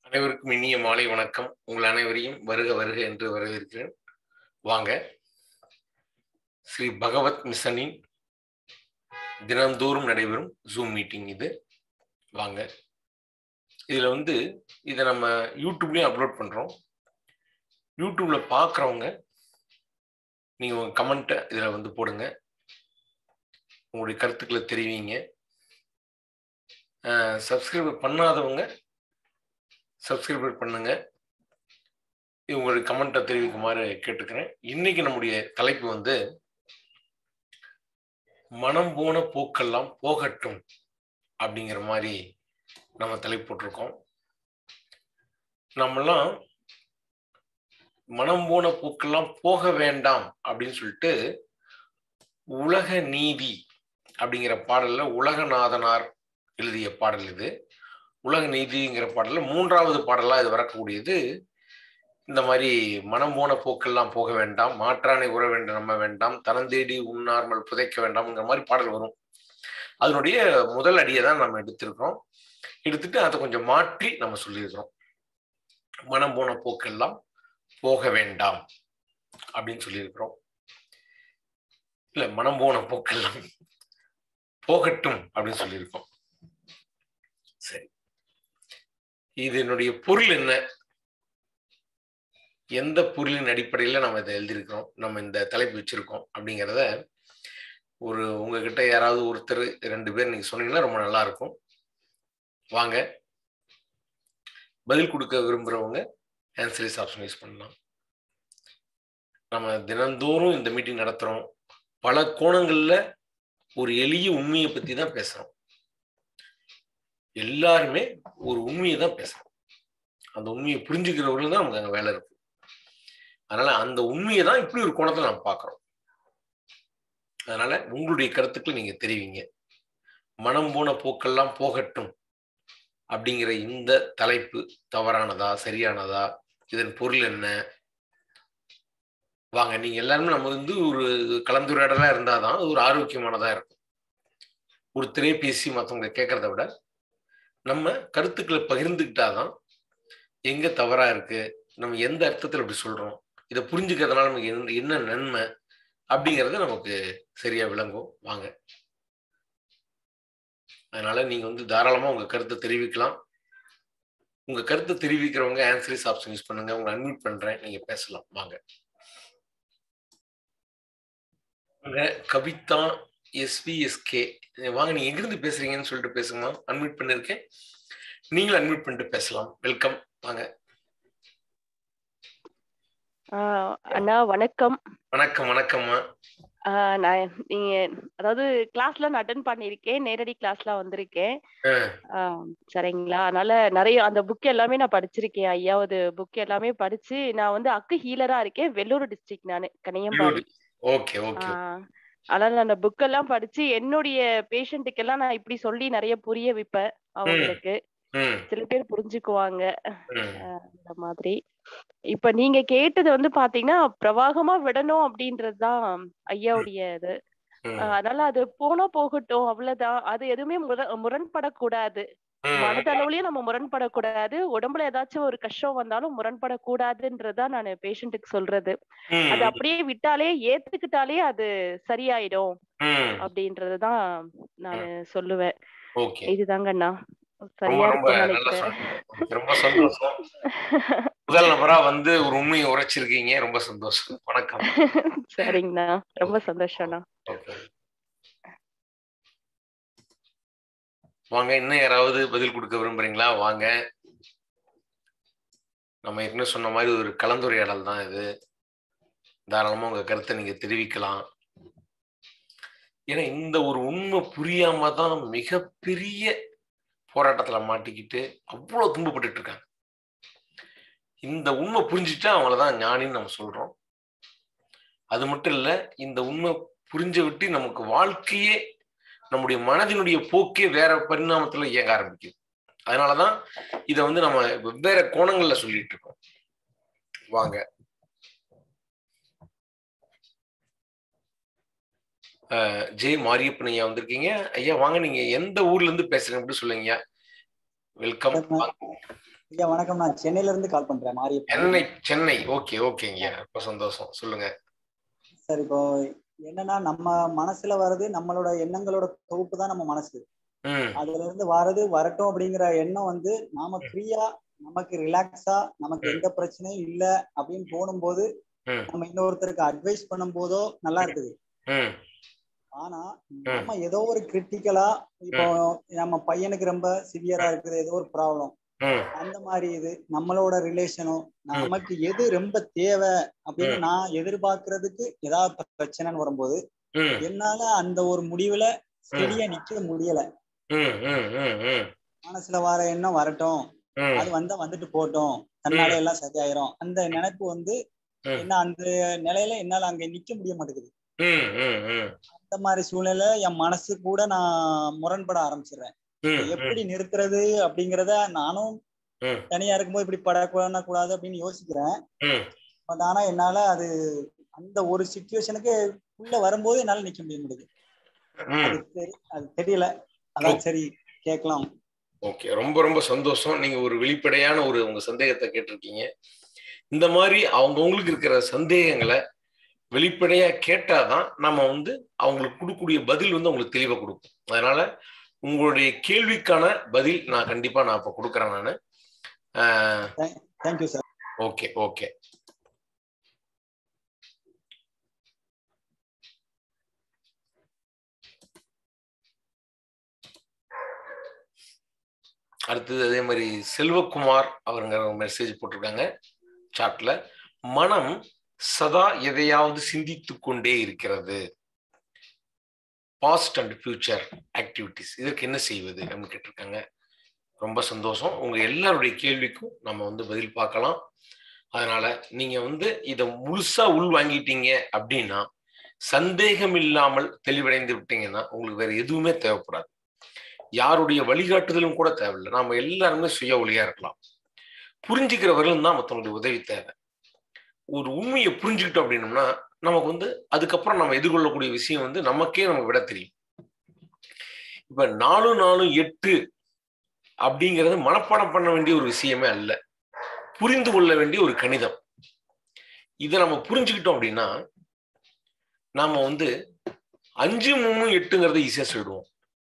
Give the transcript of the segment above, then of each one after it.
அனைவருக்கும் இனிய மாலை வணக்கம். உங்கள் அனைவரையும் வருக வருக என்று வரவேற்கிறேன். வாங்க, ஸ்ரீ பகவத் மிஷனின் தினந்தோறும் நடைபெறும் ஜூம் மீட்டிங் இது. வாங்க, இதில் இதை நம்ம யூடியூப்லேயும் அப்லோட் பண்ணுறோம். யூடியூப்பில் பார்க்குறவங்க நீங்கள் உங்கள் கமெண்ட்டை இதில் போடுங்க, உங்களுடைய கருத்துக்களை தெரிவிங்க. சப்ஸ்கிரைப் பண்ணாதவங்க சப்ஸ்கிரைப் பண்ணுங்க, உங்களுடைய கமெண்ட்டை தெரிவிக்குமாறு கேட்டுக்கிறேன். இன்னைக்கு நம்முடைய தலைப்பு மனம் போன போக்கெல்லாம் போகட்டும் அப்படிங்கிற மாதிரி நம்ம தலைப்பு போட்டிருக்கோம். நம்மெல்லாம் மனம் போன போக்கெல்லாம் போக வேண்டாம் அப்படின்னு சொல்லிட்டு உலக நீதி அப்படிங்கிற பாடல்ல உலகநாதனார் எழுதிய பாடல் இது. உலக நீதிங்கிற பாடல்ல 3வது பாடலா இது வரக்கூடியது. இந்த மாதிரி மனம் போன போக்கெல்லாம் போக வேண்டாம், மாற்றானை உற வேண்டும் நம்ம வேண்டாம், தனந்தேடி உண்ணார்மல் புதைக்க வேண்டாம்ங்கிற மாதிரி பாடல் வரும். அதனுடைய முதல் அடியை தான் நம்ம எடுத்திருக்கிறோம். எடுத்துட்டு அதை கொஞ்சம் மாற்றி நம்ம சொல்லியிருக்கிறோம். மனம் போன போக்கெல்லாம் போக வேண்டாம் அப்படின்னு சொல்லியிருக்கிறோம். இல்ல, மனம் போன போக்கெல்லாம் போகட்டும் அப்படின்னு சொல்லியிருக்கோம். சரி, இதனுடைய பொருள் என்ன, எந்த பொருளின் அடிப்படையில் நம்ம இதை எழுதியிருக்கிறோம், நம்ம இந்த தலைப்பு வச்சிருக்கோம் அப்படிங்கிறத உங்ககிட்ட யாராவது ஒருத்தர் 2 பேர் நீங்க சொன்னீங்கன்னா ரொம்ப நல்லா இருக்கும். வாங்க, பதில் கொடுக்க விரும்புறவங்க ஆன்சரிஸ் ஆப்ஷன் யூஸ் பண்ணலாம். நம்ம தினந்தோறும் இந்த மீட்டிங் நடத்துறோம். பல கோணங்கள்ல ஒரு எளிய உண்மையை பத்தி தான் பேசுறோம். எல்லாருமே ஒரு உண்மையை தான் பேசுறோம். அந்த உண்மையை புரிஞ்சுக்கிறவர்கள் தான் நமக்கு அங்கே வேலை இருக்கு. அதனால அந்த உண்மையை தான் இப்படி ஒரு கோணத்தை நம்ம பார்க்கிறோம். அதனால உங்களுடைய கருத்துக்களை நீங்க தெரிவிங்க. மனம் போன போக்கெல்லாம் போகட்டும் அப்படிங்கிற இந்த தலைப்பு தவறானதா சரியானதா, இதன் பொருள் என்ன? வாங்க, நீங்க எல்லாருமே நம்ம ஒரு கலந்துரையாடலா இருந்தாதான் அது ஒரு ஆரோக்கியமானதா இருக்கும். ஒரு திரைபேசி மற்றவங்க கேட்கறத விட நம்ம கருத்துக்களை பகிர்ந்துக்கிட்டாதான் எங்க தவறா இருக்கு, நம்ம எந்த அர்த்தத்தில் அப்படி சொல்றோம், இதை புரிஞ்சுக்கிறதுனால நமக்கு என்ன நன்மை அப்படிங்கிறது நமக்கு சரியா விளங்கும். வாங்க, அதனால நீங்க தாராளமா உங்க கருத்தை தெரிவிக்கலாம். உங்க கருத்தை தெரிவிக்கிறவங்க ஆன்சரிஸ் ஆப்ஷன் யூஸ் பண்ணுங்க. உங்களை அன்மியூட் பண்றேன், நீங்க பேசலாம். வாங்க, கவிதா SVSK, வாங்க, நீங்க எங்கிருந்து பேசுறீங்கன்னு சொல்லிட்டு பேசுங்க. அன்மியூட் பண்ணிருக்கேன், நீங்களும் அன்மியூட் பண்ணிட்டு பேசலாம். வெல்கம், வாங்க. அண்ணா வணக்கம். வணக்கம். வணக்கம்மா. நான் நீங்க அதாவது கிளாஸ்ல நான் அட்டென்ட் பண்ணிருக்கேன், நேரடி கிளாஸ்லாம் வந்திருக்கேன். சரிங்களா? அதனால நிறைய அந்த புக் எல்லாமே நான் படிச்சிருக்கேன். 5வது புக் எல்லாமே படிச்சு நான் அக்கு ஹீலரா இருக்கேன். வெள்ளூர் டிஸ்ட்ரிக்ட், நானு கனியம்பாடி. Okay okay. அதனால அந்த புக் எல்லாம் படிச்சு என்னுடைய பேஷண்ட்டுக்கு எல்லாம் நான் இப்படி சொல்லி நிறைய புரிய வைப்பேன். அவங்களுக்கு சில பேர் புரிஞ்சுக்குவாங்க அந்த மாதிரி. இப்ப நீங்க கேட்டது பாத்தீங்கன்னா பிரவாகமா விடணும் அப்படின்றதுதான் ஐயாவுடைய இது. அதனால அது போனா போகட்டும், அவ்வளவுதான். அது எதுவுமே முரண்படக்கூடாது. மனதளவுலயும் நம்ம முரண்படக்கூடாது. உடம்புல ஏதாச்சும் ஒரு கஷ்டம் வந்தாலும் முரண்படக்கூடாதுன்றதுதான் நான் பேஷண்ட்டுக்கு சொல்றது. அது அப்படியே விட்டாலே ஏத்துக்கிட்டாலே அது சரியாயிடும் அப்படின்றதுதான் நான் சொல்லுவேன். இதுதாங்க அண்ணா சரியா இருக்கும்னு நினைக்கிறேன். ரொம்ப சந்தோஷம். முதல் நபரா ஒரு உண்மையை உரைச்சிருக்கீங்க, ரொம்ப சந்தோஷம். வணக்கம். சரிங்கண்ணா, ரொம்ப சந்தோஷம்ண்ணா. வாங்க, இன்னும் யாராவது பதில் கொடுக்க விரும்புறீங்களா? வாங்க, நம்ம ஏற்கனவே சொன்ன மாதிரி ஒரு கலந்துரையாடல் தான் இது. தாராளமா உங்க கருத்தை நீங்க தெரிவிக்கலாம். ஏன்னா இந்த ஒரு உண்மை புரியாம தான் மிகப்பெரிய போராட்டத்துல மாட்டிக்கிட்டு அவ்வளவு துன்பப்பட்டு இருக்காங்க. இந்த உண்மை புரிஞ்சுட்டா அவங்களதான் ஞானின்னு நம்ம சொல்றோம். அது மட்டும் இல்ல, இந்த உண்மை புரிஞ்ச விட்டு நமக்கு வாழ்க்கையே, நம்முடைய மனதினுடைய போக்கே வேற பரிணாமத்துல இயங்க ஆரம்பிக்குது. அதனாலதான் இதை நம்ம வெவ்வேறு கோணங்கள்ல சொல்லிட்டு இருக்கோம். வாங்க, ஜே மாரியப்பன் ஐயா வந்திருக்கீங்க. ஐயா வாங்க, நீங்க எந்த ஊர்ல இருந்து பேசுறீங்க அப்படி சொல்லுங்க. வெல்கம். ஐயா வணக்கம், நான் சென்னையில இருந்து கால் பண்றேன். சென்னை. ஓகே ஓகேங்க, ரொம்ப சந்தோஷம், சொல்லுங்க சார். இப்போ என்னன்னா, நம்ம மனசுல வர்றது நம்மளோட எண்ணங்களோட தொகுப்பு தான் நம்ம மனசு. அதுல இருந்து வரட்டும் அப்படிங்கிற எண்ணம் வந்து நாம ஃப்ரீயா, நமக்கு ரிலாக்ஸா, நமக்கு எந்த பிரச்சனையும் இல்ல அப்படின்னு தோணும் போது நம்ம இன்னொருத்தருக்கு அட்வைஸ் பண்ணும் போதோ நல்லா இருக்குது. ஆனா நம்ம ஏதோ ஒரு கிரிட்டிக்கலா, இப்போ நம்ம பையனுக்கு ரொம்ப சிவியரா இருக்குது, ஏதோ ஒரு ப்ராப்ளம், அந்த மாதிரி இது நம்மளோட ரிலேஷனும் நமக்கு எது ரொம்ப தேவை அப்படின்னு நான் எதிர்பார்க்கறதுக்கு ஏதாவது பிரச்சனைன்னு வரும்போது என்னால அந்த ஒரு முடிவுல ஸ்டெடியா நிக்க முடியல. மனசுல வர எண்ணம் வரட்டும், அது வந்துட்டு போட்டோம், தன்னால எல்லாம் சரியாயிரும், அந்த நினைப்பு வந்து என்ன, அந்த நிலையில என்னால அங்க நிக்க முடிய மாட்டேங்குது. அந்த மாதிரி சூழ்நிலை என் மனசு கூட நான் முரண்பட ஆரம்பிச்சிடுறேன். எப்படி நிறுத்துறது அப்படிங்கிறத நானும் தனியா இருக்கும்போது இப்படி படக்கூடாது அப்படின்னு யோசிக்கிறேன். பட் ஆனா என்னால அது அந்த ஒரு சிச்சுவேஷனுக்கு உள்ள வரும்போது என்னால நிக்க முடியுது. அது தெரியல, அதான் சரி கேட்கலாம். ஓகே, ரொம்ப ரொம்ப சந்தோஷம். நீங்க ஒரு வெளிப்படையான உங்க சந்தேகத்தை கேட்டிருக்கீங்க. இந்த மாதிரி அவங்கவுங்களுக்கு இருக்கிற சந்தேகங்களை வெளிப்படையா கேட்டாதான் நம்ம வந்து அவங்களுக்கு கொடுக்கக்கூடிய பதில் வந்து அவங்களுக்கு தெளிவா கொடுக்கும். அதனால உங்களுடைய கேள்விக்கான பதில் நான் கண்டிப்பா இப்ப கொடுக்குறேன் நானு. Thank you sir. Okay okay. அடுத்தது அதே மாதிரி செல்வகுமார் அவருங்க மெசேஜ் போட்டிருக்காங்க சாட்ல. மனம் சதா எதையாவது சிந்தித்து கொண்டே இருக்கிறது. பாஸ்ட் அண்ட் ஃபியூச்சர் ஆக்டிவிட்டிஸ், இதற்கு என்ன செய்வது அப்படின்னு கேட்டிருக்காங்க. ரொம்ப சந்தோஷம். உங்க எல்லாருடைய கேள்விக்கும் நம்ம வந்து பதில் பார்க்கலாம். அதனால நீங்க வந்து இதை முழுசா உள் வாங்கிட்டீங்க அப்படின்னா, சந்தேகம் இல்லாமல் தெளிவடைந்து விட்டீங்கன்னா உங்களுக்கு வேற எதுவுமே தேவைப்படாது. யாருடைய வழிகாட்டுதலும் கூட தேவையில்லை. நாம எல்லாருமே சுய ஒளியா இருக்கலாம். புரிஞ்சுக்கிறவர்களும் தான் மற்றவங்களுடைய உதவி தேவை. ஒரு உண்மையை புரிஞ்சுக்கிட்டோம் அப்படின்னோம்னா நமக்கு வந்து அதுக்கப்புறம் நம்ம எதிர்கொள்ளக்கூடிய விஷயம் வந்து நமக்கே நம்ம விட தெரியும். இப்ப 4 4 8 அப்படிங்கிறது மனப்பாடம் பண்ண வேண்டிய ஒரு விஷயமே அல்ல, புரிந்து கொள்ள வேண்டிய ஒரு கணிதம். இதை நம்ம புரிஞ்சுக்கிட்டோம் அப்படின்னா நாம வந்து 5 3 8ங்கிறத ஈஸியா சொல்லிடுவோம்.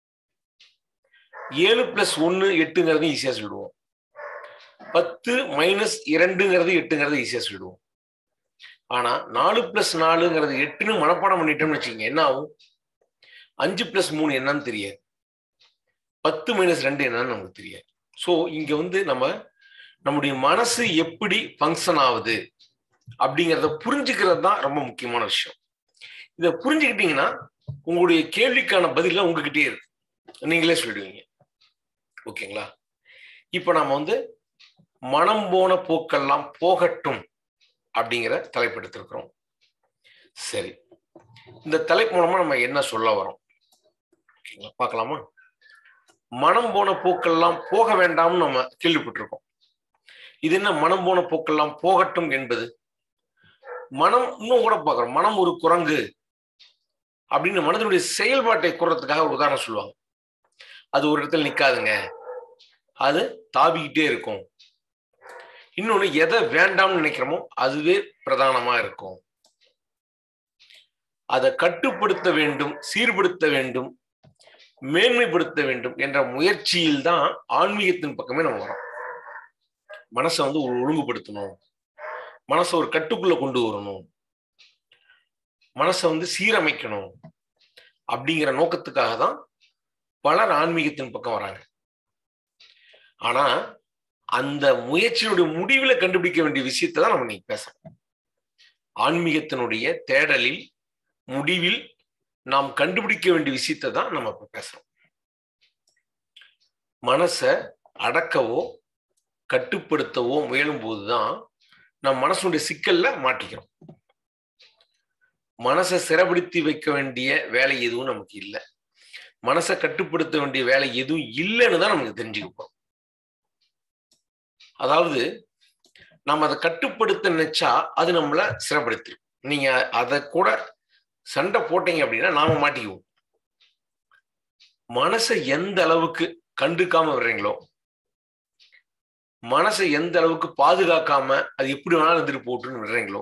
7 + 1 8ங்கிறது ஈஸியா சொல்லிடுவோம். 10 - 2ங்கிறது 8ங்கிறது ஈஸியா சொல்லிடுவோம். ஆனா 4 + 4ங்கிறது 8ன்னு மனப்பாடம் பண்ணிட்டோம்னு வச்சுக்கோங்க, என்ன ஆகும்? 5 + 3 என்னன்னு தெரியாது, 10 - 2 என்னன்னு நமக்கு தெரியாது. ஸோ இங்க வந்து நம்முடைய மனசு எப்படி ஃபங்க்ஷன் ஆகுது அப்படிங்கிறத புரிஞ்சுக்கிறது தான் ரொம்ப முக்கியமான விஷயம். இதை புரிஞ்சுக்கிட்டீங்கன்னா உங்களுடைய கேள்விக்கான பதில உங்ககிட்டே இருக்கு, நீங்களே சொல்லிடுவீங்க. ஓகேங்களா? இப்ப நாம வந்து மனம் போன போக்கெல்லாம் போகட்டும் அப்படிங்கிற தலைப்பு எடுத்திருக்கிறோம். சரி, இந்த தலைப்பு மூலமா நம்ம என்ன சொல்ல வரோம் பார்க்கலாமா? மனம் போன போக்கெல்லாம் போக வேண்டாம்னு நம்ம கேள்விப்பட்டிருக்கோம். இது என்ன மனம் போன போக்கெல்லாம் போகட்டும் என்பது? மனம் இன்னும் கூட பார்க்கிறோம், மனம் ஒரு குரங்கு அப்படின்னு மனதினுடைய செயல்பாட்டை கூறதுக்காக ஒரு உதாரணம் சொல்லுவாங்க. அது ஒரு இடத்துல நிக்காதுங்க, அது தாவிக்கிட்டே இருக்கும். இன்னொன்னு, எதை வேண்டாம்னு நினைக்கிறோமோ அதுவே பிரதானமா இருக்கும். அதை கட்டுப்படுத்த வேண்டும், சீர்படுத்த வேண்டும், மேன்மைப்படுத்த வேண்டும் என்ற முயற்சியில் தான் ஆன்மீகத்தின் பக்கமே நம்ம வரோம். மனசை வந்து ஒழுங்குபடுத்தணும், மனசை ஒரு கட்டுக்குள்ள கொண்டு வரணும், மனசை வந்து சீரமைக்கணும் அப்படிங்கிற நோக்கத்துக்காக தான் பலர் ஆன்மீகத்தின் பக்கம் வராங்க. ஆனா அந்த முயற்சியினுடைய முடிவுல கண்டுபிடிக்க வேண்டிய விஷயத்தை தான் நம்ம இன்னைக்கு பேசணும். ஆன்மீகத்தினுடைய தேடலில் முடிவில் நாம் கண்டுபிடிக்க வேண்டிய விஷயத்தை தான் நம்ம இப்ப பேசுறோம். மனசை அடக்கவோ கட்டுப்படுத்தவோ முயலும் போதுதான் நம் மனசுடைய சிக்கல்ல மாட்டிக்கிறோம். மனசை சிறைப்படுத்தி வைக்க வேண்டிய வேலை எதுவும் நமக்கு இல்லை, மனசை கட்டுப்படுத்த வேண்டிய வேலை எதுவும் இல்லைன்னு தான் நமக்கு தெரிஞ்சுக்கப்போம். அதாவது நம்ம அதை கட்டுப்படுத்த நினைச்சா அது நம்மளை சிறைப்படுத்திடும். நீங்க அதை கூட சண்டை போட்டீங்க அப்படின்னா நாம மாட்டிக்குவோம். மனசை எந்த அளவுக்கு கண்டுக்காம வர்றீங்களோ, மனசை எந்த அளவுக்கு பாதுகாக்காம அது எப்படி வேணாலும் இருந்துட்டு போட்டுன்னு விடுறீங்களோ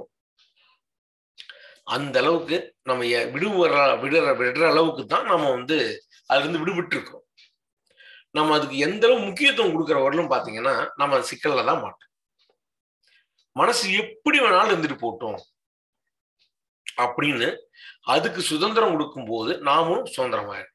அந்த அளவுக்கு நம்ம விடுற அளவுக்கு தான் நம்ம வந்து அதுல இருந்து விடுபட்டு இருக்கோம். நம்ம அதுக்கு எந்த அளவு முக்கியத்துவம் கொடுக்குற வரலும் பாத்தீங்கன்னா நம்ம சிக்கல்ல தான் மாட்டோம். மனசு எப்படி வேணாலும் இருந்துட்டு போட்டோம் அப்படின்னு அதுக்கு சுதந்திரம் கொடுக்கும் போது நாமும் சுதந்திரமாயிடும்.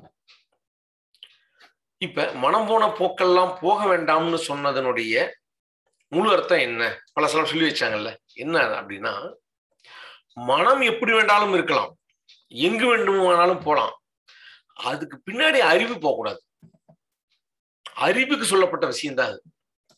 இப்ப மனம் போன போக்கெல்லாம் போக வேண்டாம்னு சொன்னதனுடைய முழு அர்த்தம் என்ன? பல சில சொல்லி வச்சாங்கல்ல. என்ன அப்படின்னா, மனம் எப்படி வேண்டாலும் இருக்கலாம், எங்கு வேண்டுமானாலும் போலாம், அதுக்கு பின்னாடி அறிவு போகக்கூடாது. அறிவுக்கு சொல்லப்பட்ட விஷயம்தான் அது.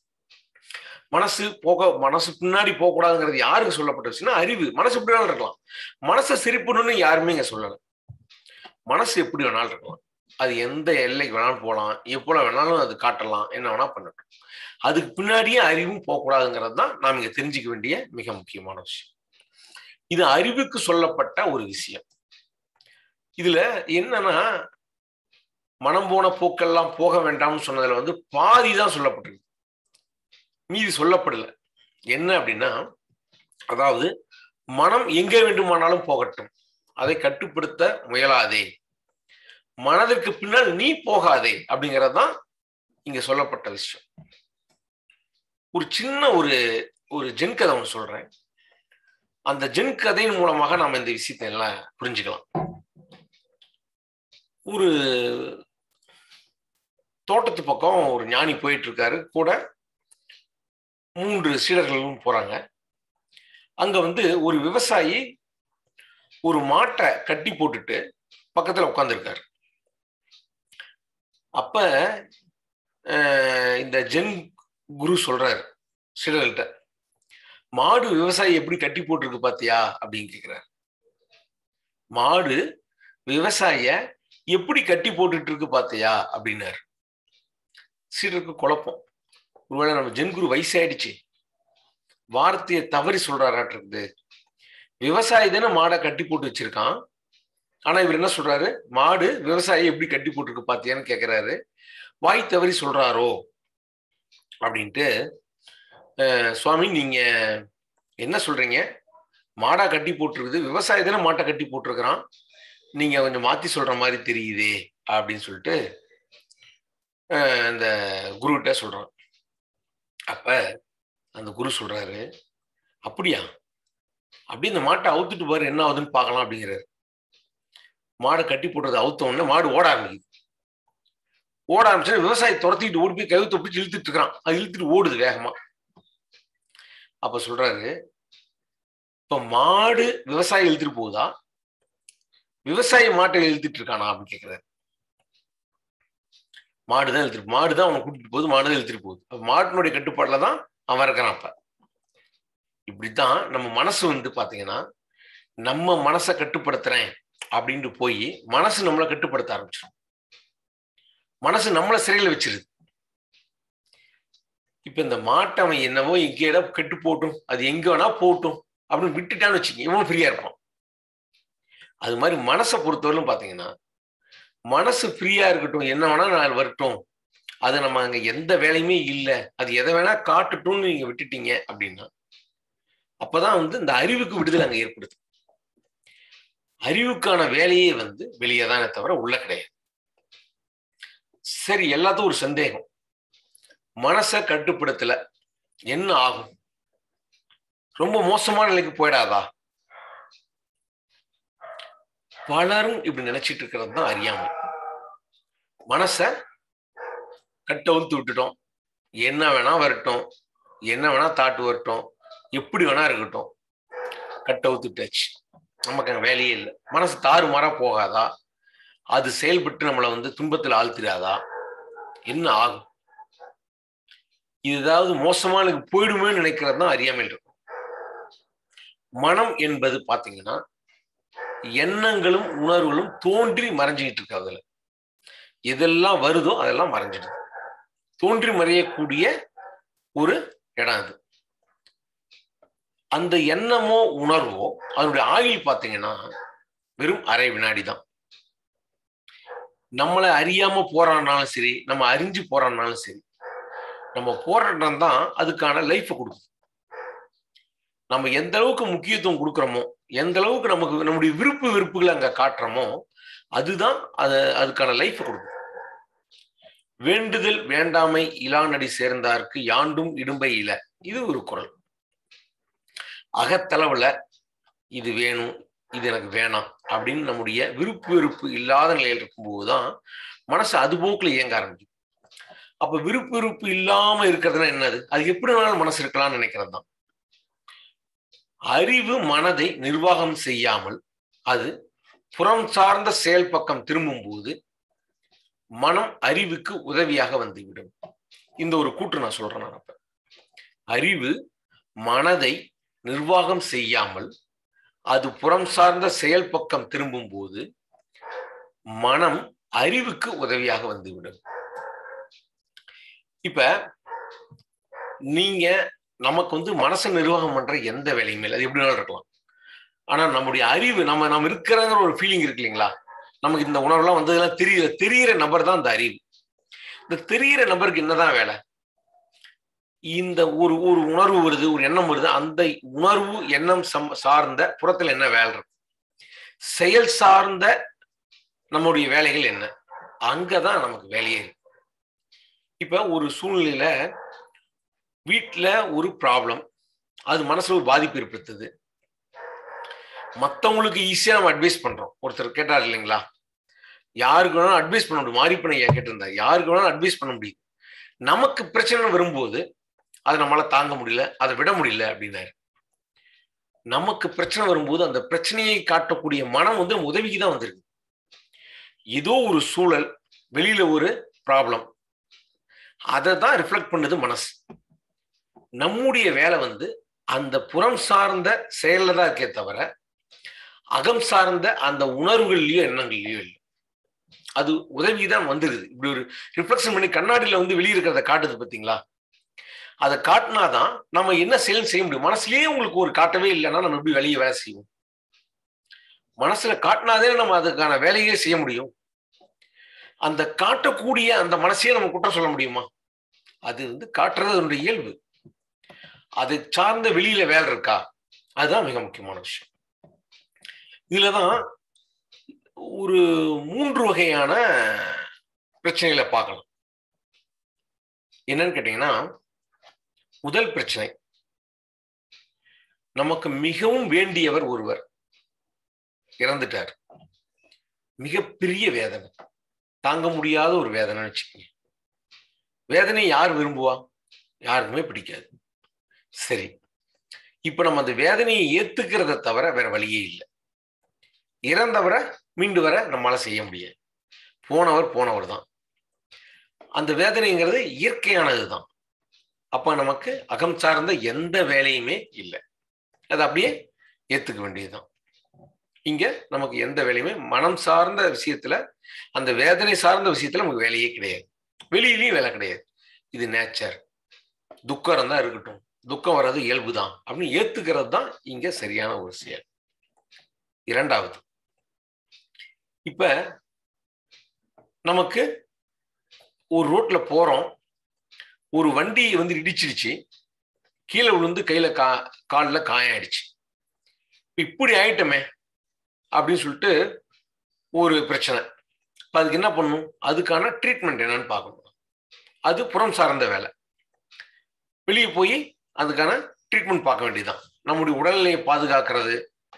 மனசு பின்னாடி போகக்கூடாதுங்கிறது யாருக்கு சொல்லப்பட்ட விஷயம்னா அறிவு. மனசு எப்படி வேணாலும் இருக்கலாம். மனசை சிரிப்பணும்னு யாருமே இங்க சொல்லல. மனசு எப்படி வேணாலும் இருக்கலாம், அது எந்த எல்லைக்கு வேணாலும் போகலாம், எப்போ வேணாலும் அது காட்டலாம், என்ன வேணா பண்ணட்டும். அதுக்கு பின்னாடியே அறிவும் போகக்கூடாதுங்கிறது தான் நாம் இங்க தெரிஞ்சுக்க வேண்டிய மிக முக்கியமான விஷயம். இது அறிவுக்கு சொல்லப்பட்ட ஒரு விஷயம். இதுல என்னன்னா, மனம் போன போக்கெல்லாம் போக வேண்டாம்னு சொன்னதுல வந்து பாதி தான் சொல்லப்பட்டிருக்கு, மீதி சொல்லப்படல. என்ன அப்படின்னா, அதாவது மனம் எங்க வேண்டுமானாலும் போகட்டும், அதை கட்டுப்படுத்த முயலாதே, மனதிற்கு பின்னால் நீ போகாதே அப்படிங்கிறது தான் இங்க சொல்லப்பட்ட விஷயம். ஒரு சின்ன ஒரு ஜென் கதை ஒன்று சொல்றேன். அந்த ஜென் கதையின் மூலமாக நாம இந்த விஷயத்தை எல்லாம் புரிஞ்சுக்கலாம். ஒரு தோட்டத்து பக்கம் ஒரு ஞானி போயிட்டு இருக்காரு, கூட 3 சீடர்களும் போறாங்க. அங்க வந்து ஒரு விவசாயி ஒரு மாட்டை கட்டி போட்டுட்டு பக்கத்துல உட்கார்ந்துருக்காரு. அப்ப இந்த ஜென் குரு சொல்றாரு சீடர்கள்ட்ட, மாடு விவசாயி எப்படி கட்டி போட்டிருக்கு பாத்தியா அப்படின்னு கேட்கிறார். மாடு விவசாய எப்படி கட்டி போட்டுட்டு இருக்கு பாத்தியா அப்படின்னாரு. சீடருக்கு குழப்பம். ஒருவேளை நம்ம ஜென்குரு வயசாயிடுச்சு, வார்த்தையை தவறி சொல்றாராட்டு. விவசாயி தானே மாடை கட்டி போட்டு வச்சிருக்கான், ஆனா இவர் என்ன சொல்றாரு, மாடு விவசாயி எப்படி கட்டி போட்டுருக்கு பாத்தியான்னு கேட்கிறாரு. வாய் தவறி சொல்றாரோ அப்படின்ட்டு, சுவாமி நீங்க என்ன சொல்றீங்க, மாடா கட்டி போட்டிருக்குது, விவசாயி தானே மாட்டை கட்டி போட்டிருக்கிறான், நீங்க கொஞ்சம் மாத்தி சொல்ற மாதிரி தெரியுதே அப்படின்னு சொல்லிட்டு அந்த குருகிட்ட சொல்றான். அப்ப அந்த குரு சொல்றாரு, அப்படியா, அப்படி இந்த மாட்டை அவுத்துட்டு பாரு என்ன ஆகுதுன்னு பார்க்கலாம் அப்படிங்கிறாரு. மாடை கட்டி போட்டுறது அவுத்த உடனே மாடு ஓட ஆரம்பிக்குது. ஓட ஆரம்பிச்சு விவசாயி துரத்திட்டு ஓடி போய் கழுத்தை பிடிச்சி இழுத்துட்டு இருக்கிறான். அது இழுத்துட்டு ஓடுது வேகமா. அப்ப சொல்றாரு, இப்ப மாடு விவசாயி இழுத்துட்டு போகுதா, விவசாயி மாட்டை இழுத்துட்டு இருக்கானா அப்படின்னு கேட்கிறாரு. மாடுதான் இழுத்துட்டு, மாடுதான் அவனை கூட்டிட்டு போகுது, மாடுதான் இழுத்துட்டு போகுது. அப்ப மாட்டினுடைய கட்டுப்பாடுல தான் அவன் இருக்கிறான். அப்ப இப்படித்தான் நம்ம மனசு வந்து பாத்தீங்கன்னா, நம்ம மனசை கட்டுப்படுத்துறேன் அப்படின்ட்டு போய் மனசு நம்மளை கட்டுப்படுத்த ஆரம்பிச்சிடும். மனசு நம்மளை சிறையில் வச்சிருது. இப்ப இந்த மாட்டை அவன் என்னவோ எங்கேடா கெட்டு போட்டும், அது எங்க வேணா போட்டும் அப்படின்னு விட்டுட்டான்னு வச்சுக்கோங்க, இவன் ஃப்ரீயா இருப்பான். அது மாதிரி மனசை பொறுத்தவரையிலும் பாத்தீங்கன்னா, மனசு ஃப்ரீயா இருக்கட்டும், என்ன வேணா நான் வரட்டும், அது நம்ம அங்க எந்த வேலையுமே இல்லை, அது எதை வேணா காட்டுட்டும்னு நீங்க விட்டுட்டீங்க அப்படின்னா, அப்பதான் வந்து இந்த அறிவுக்கு விடுதலை அங்க ஏற்படுது. அறிவுக்கான வேலையே வந்து வெளியே தானே தவிர உள்ள கிடையாது. சரி, எல்லாத்துக்கும் ஒரு சந்தேகம், மனசை கட்டுப்படுத்தல என்ன ஆகும், ரொம்ப மோசமான நிலைக்கு போயிடாதா? பலரும் இப்படி நினைச்சிட்டு இருக்கிறது தான் அறியாமை. மனசை கட்டவுத்து விட்டுட்டோம், என்ன வேணா வரட்டும், என்ன வேணா தாட்டு வரட்டும், எப்படி வேணா இருக்கட்டும், கட்டவுத்து விட்டாச்சு, நமக்கு அங்க வேலையே இல்லை. மனசு தாறுமாறா போகாதா, அது செயல்பட்டு நம்மளை வந்து துன்பத்தில் ஆழ்த்திடாதா, என்ன ஆகும்? இது ஏதாவது மோசமானதுக்கு போயிடுமே நினைக்கிறது தான் அறியாமையில் இருக்கும். மனம் என்பது பாத்தீங்கன்னா எண்ணங்களும் உணர்வுகளும் தோன்றி மறைஞ்சிக்கிட்டு இருக்கு. அதுல எதெல்லாம் வருதோ அதெல்லாம் மறைஞ்சிடுது. தோன்றி மறையக்கூடிய ஒரு இடம் அது. அந்த எண்ணமோ உணர்வோ அதனுடைய ஆயுள் பாத்தீங்கன்னா வெறும் அரை வினாடி தான். நம்மளை அறியாம போறான்னாலும் சரி, நம்ம அறிஞ்சு போறான்னாலும் சரி, நம்ம போராட்டம் தான் அதுக்கான லைஃபை கொடுக்கும். நம்ம எந்த அளவுக்கு முக்கியத்துவம் கொடுக்குறோமோ, எந்த அளவுக்கு நமக்கு நம்முடைய விருப்புகளை அங்க காட்டுறோமோ, அதுதான் அதுக்கான லைஃபை கொடுக்கும். வேண்டுதல் வேண்டாமை இலானடி சேர்ந்தார்க்கு யாண்டும் இடும்பை இல, இது ஒரு குறள். அகத்தளவுல இது வேணும், இது எனக்கு வேணாம் அப்படின்னு நம்முடைய விருப்பு இல்லாத நிலையில் இருக்கும்போதுதான் மனசு அதுபோக்குல இயங்க ஆரம்பிக்கும். அப்ப விருப்பு இல்லாம இருக்கிறதுனா என்னது? அது எப்படி வேணாலும் மனசு இருக்கலாம்னு நினைக்கிறது தான். அறிவு மனதை நிர்வாகம் செய்யாமல் அது புறம் சார்ந்த செயல் பக்கம் திரும்பும் போது மனம் அறிவுக்கு உதவியாக வந்துவிடும். இந்த ஒரு கூற்று நான் சொல்றேன். நான் அப்ப அறிவு மனதை நிர்வாகம் செய்யாமல் அது புறம் சார்ந்த செயல் பக்கம் திரும்பும் போது மனம் அறிவுக்கு உதவியாக வந்துவிடும். இப்ப நீங்க நமக்கு மனசை நிர்வாகம் பண்ற எந்த வேலையுமே இல்லை, அது எப்படி வேணாலும் இருக்கலாம். ஆனா நம்முடைய அறிவு நம்ம இருக்கிறங்கிற ஒரு ஃபீலிங் இருக்கு இல்லைங்களா, நமக்கு இந்த உணர்வுலாம் வந்ததெல்லாம் தெரியிற நபர் தான் இந்த அறிவு. இந்த தெரியிற நபருக்கு என்னதான் வேலை? இந்த ஒரு உணர்வு வருது, ஒரு எண்ணம் வருது, அந்த உணர்வு எண்ணம் சார்ந்த புறத்துல என்ன வேலை இருக்கு, செயல் சார்ந்த நம்முடைய வேலைகள் என்ன, அங்கதான் நமக்கு வேலையே இருக்கு. இப்ப ஒரு சூழ்நிலையில வீட்டுல ஒரு ப்ராப்ளம், அது மனசுல ஒரு பாதிப்பு ஏற்படுத்துது. மற்றவங்களுக்கு ஈஸியா நம்ம அட்வைஸ் பண்றோம். ஒருத்தர் கேட்டார் இல்லைங்களா, யாருக்கு வேணாலும் அட்வைஸ் பண்ண முடியும், மாறி பண்ண கேட்டிருந்தா யாருக்கு வேணாலும் அட்வைஸ் பண்ண முடியும். நமக்கு பிரச்சனை வரும்போது அதை நம்மளால தாங்க முடியல, அதை விட முடியல அப்படின்னாரு. நமக்கு பிரச்சனை வரும்போது அந்த பிரச்சனையை காட்டக்கூடிய மனம் உதவிக்கு தான் வந்திருக்கு. ஏதோ ஒரு சூழல், வெளியில ஒரு ப்ராப்ளம், அதை தான் ரிஃப்ளெக்ட் பண்ணுது மனசு. நம்முடைய வேலை அந்த புறம் சார்ந்த செயல்ல தான் இருக்கே தவிர அகம் சார்ந்த அந்த உணர்வுகள்லயோ எண்ணங்கள்லயோ இல்லை. அது உதவிதான் வந்துருது. இப்படி ஒரு ரிஃப்ளெக்ஷன் பண்ணி கண்ணாடியில வெளியிருக்கிறத காட்டுது பார்த்தீங்களா, அதை காட்டினாதான் நம்ம என்ன செயல் செய்ய முடியும். மனசுலயே உங்களுக்கு ஒரு காட்டவே இல்லைன்னா நம்ம எப்படி வெளியே வேலை செய்வோம்? மனசுல காட்டினாதே நம்ம அதுக்கான வேலையே செய்ய முடியும். அந்த காட்டக்கூடிய அந்த மனசையே நம்ம குற்றம் சொல்ல முடியுமா? அது காட்டுறது அதனுடைய இயல்பு. அது சார்ந்த வெளியில வேலை இருக்கா, அதுதான் மிக முக்கியமான விஷயம். இதுலதான் ஒரு 3 வகையான பிரச்சனைகளை பார்க்கலாம். என்னன்னு கேட்டீங்கன்னா, முதல் பிரச்சனை, நமக்கு மிகவும் வேண்டியவர் ஒருவர் இறந்துட்டார். மிகப்பெரிய வேதனை, தாங்க முடியாத ஒரு வேதனை வச்சுக்கோங்க. வேதனை யார் விரும்புவா? யாருக்குமே பிடிக்காது. சரி, இப்ப நம்ம அந்த வேதனையை ஏத்துக்கிறத தவிர வேற வழியே இல்லை. இறந்தவரை மீண்டு வர நம்மளால செய்ய முடியாது. போனவர் தான். அந்த வேதனைங்கிறது இயற்கையானது தான். அப்ப நமக்கு அகம் சார்ந்த எந்த வேலையுமே இல்லை, அது அப்படியே ஏத்துக்க வேண்டியதுதான். இங்க நமக்கு எந்த வேலையுமே மனம் சார்ந்த விஷயத்துல, அந்த வேதனை சார்ந்த விஷயத்துல நமக்கு வேலையே கிடையாது. வெளியிலையும் வேலை கிடையாது. இது நேச்சர், துக்கம் தான் இருக்கட்டும், துக்கம் வர்றது இயல்பு தான் அப்படின்னு ஏத்துக்கிறது தான் இங்க சரியான ஒரு செயல். இரண்டாவது, இப்ப நமக்கு ஒரு ரோட்ல போறோம், ஒரு வண்டி இடிச்சிடுச்சு, கீழே விழுந்து கையில காலில் காயம் ஆயிடுச்சு. இப்படி ஆயிட்டமே அப்படின்னு சொல்லிட்டு ஒரு பிரச்சனை. அதுக்கு என்ன பண்ணணும்? அதுக்கான ட்ரீட்மெண்ட் என்னன்னு பார்க்கணும். அது புறம் சார்ந்த வேலை. வெளியே போய் அதுக்கான ட்ரீட்மெண்ட் பார்க்க வேண்டியதுதான். நம்முடைய உடல்நிலையை பாதுகாக்கிறது,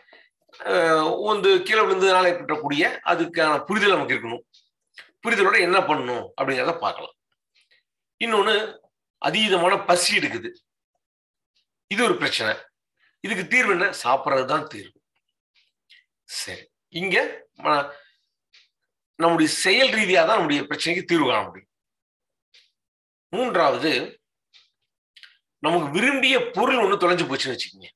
கீழே விழுந்ததுனால ஏற்பட்டக்கூடிய அதுக்கான புரிதல் நமக்கு இருக்கணும். புரிதலோட என்ன பண்ணணும் அப்படிங்கிறத பார்க்கலாம். இன்னொன்னு, அதீதமான பசி எடுக்குது, இது ஒரு பிரச்சனை. இதுக்கு தீர்வு என்ன? சாப்பிட்றது தான் தீர்வு. சரி, இங்க நம்முடைய செயல் ரீதியாக தான் நம்முடைய பிரச்சனைக்கு தீர்வு காண முடியும். மூன்றாவது, நமக்கு விரும்பிய பொருள் ஒண்ணு தொலைஞ்சு போச்சுன்னு வச்சுக்கோங்க.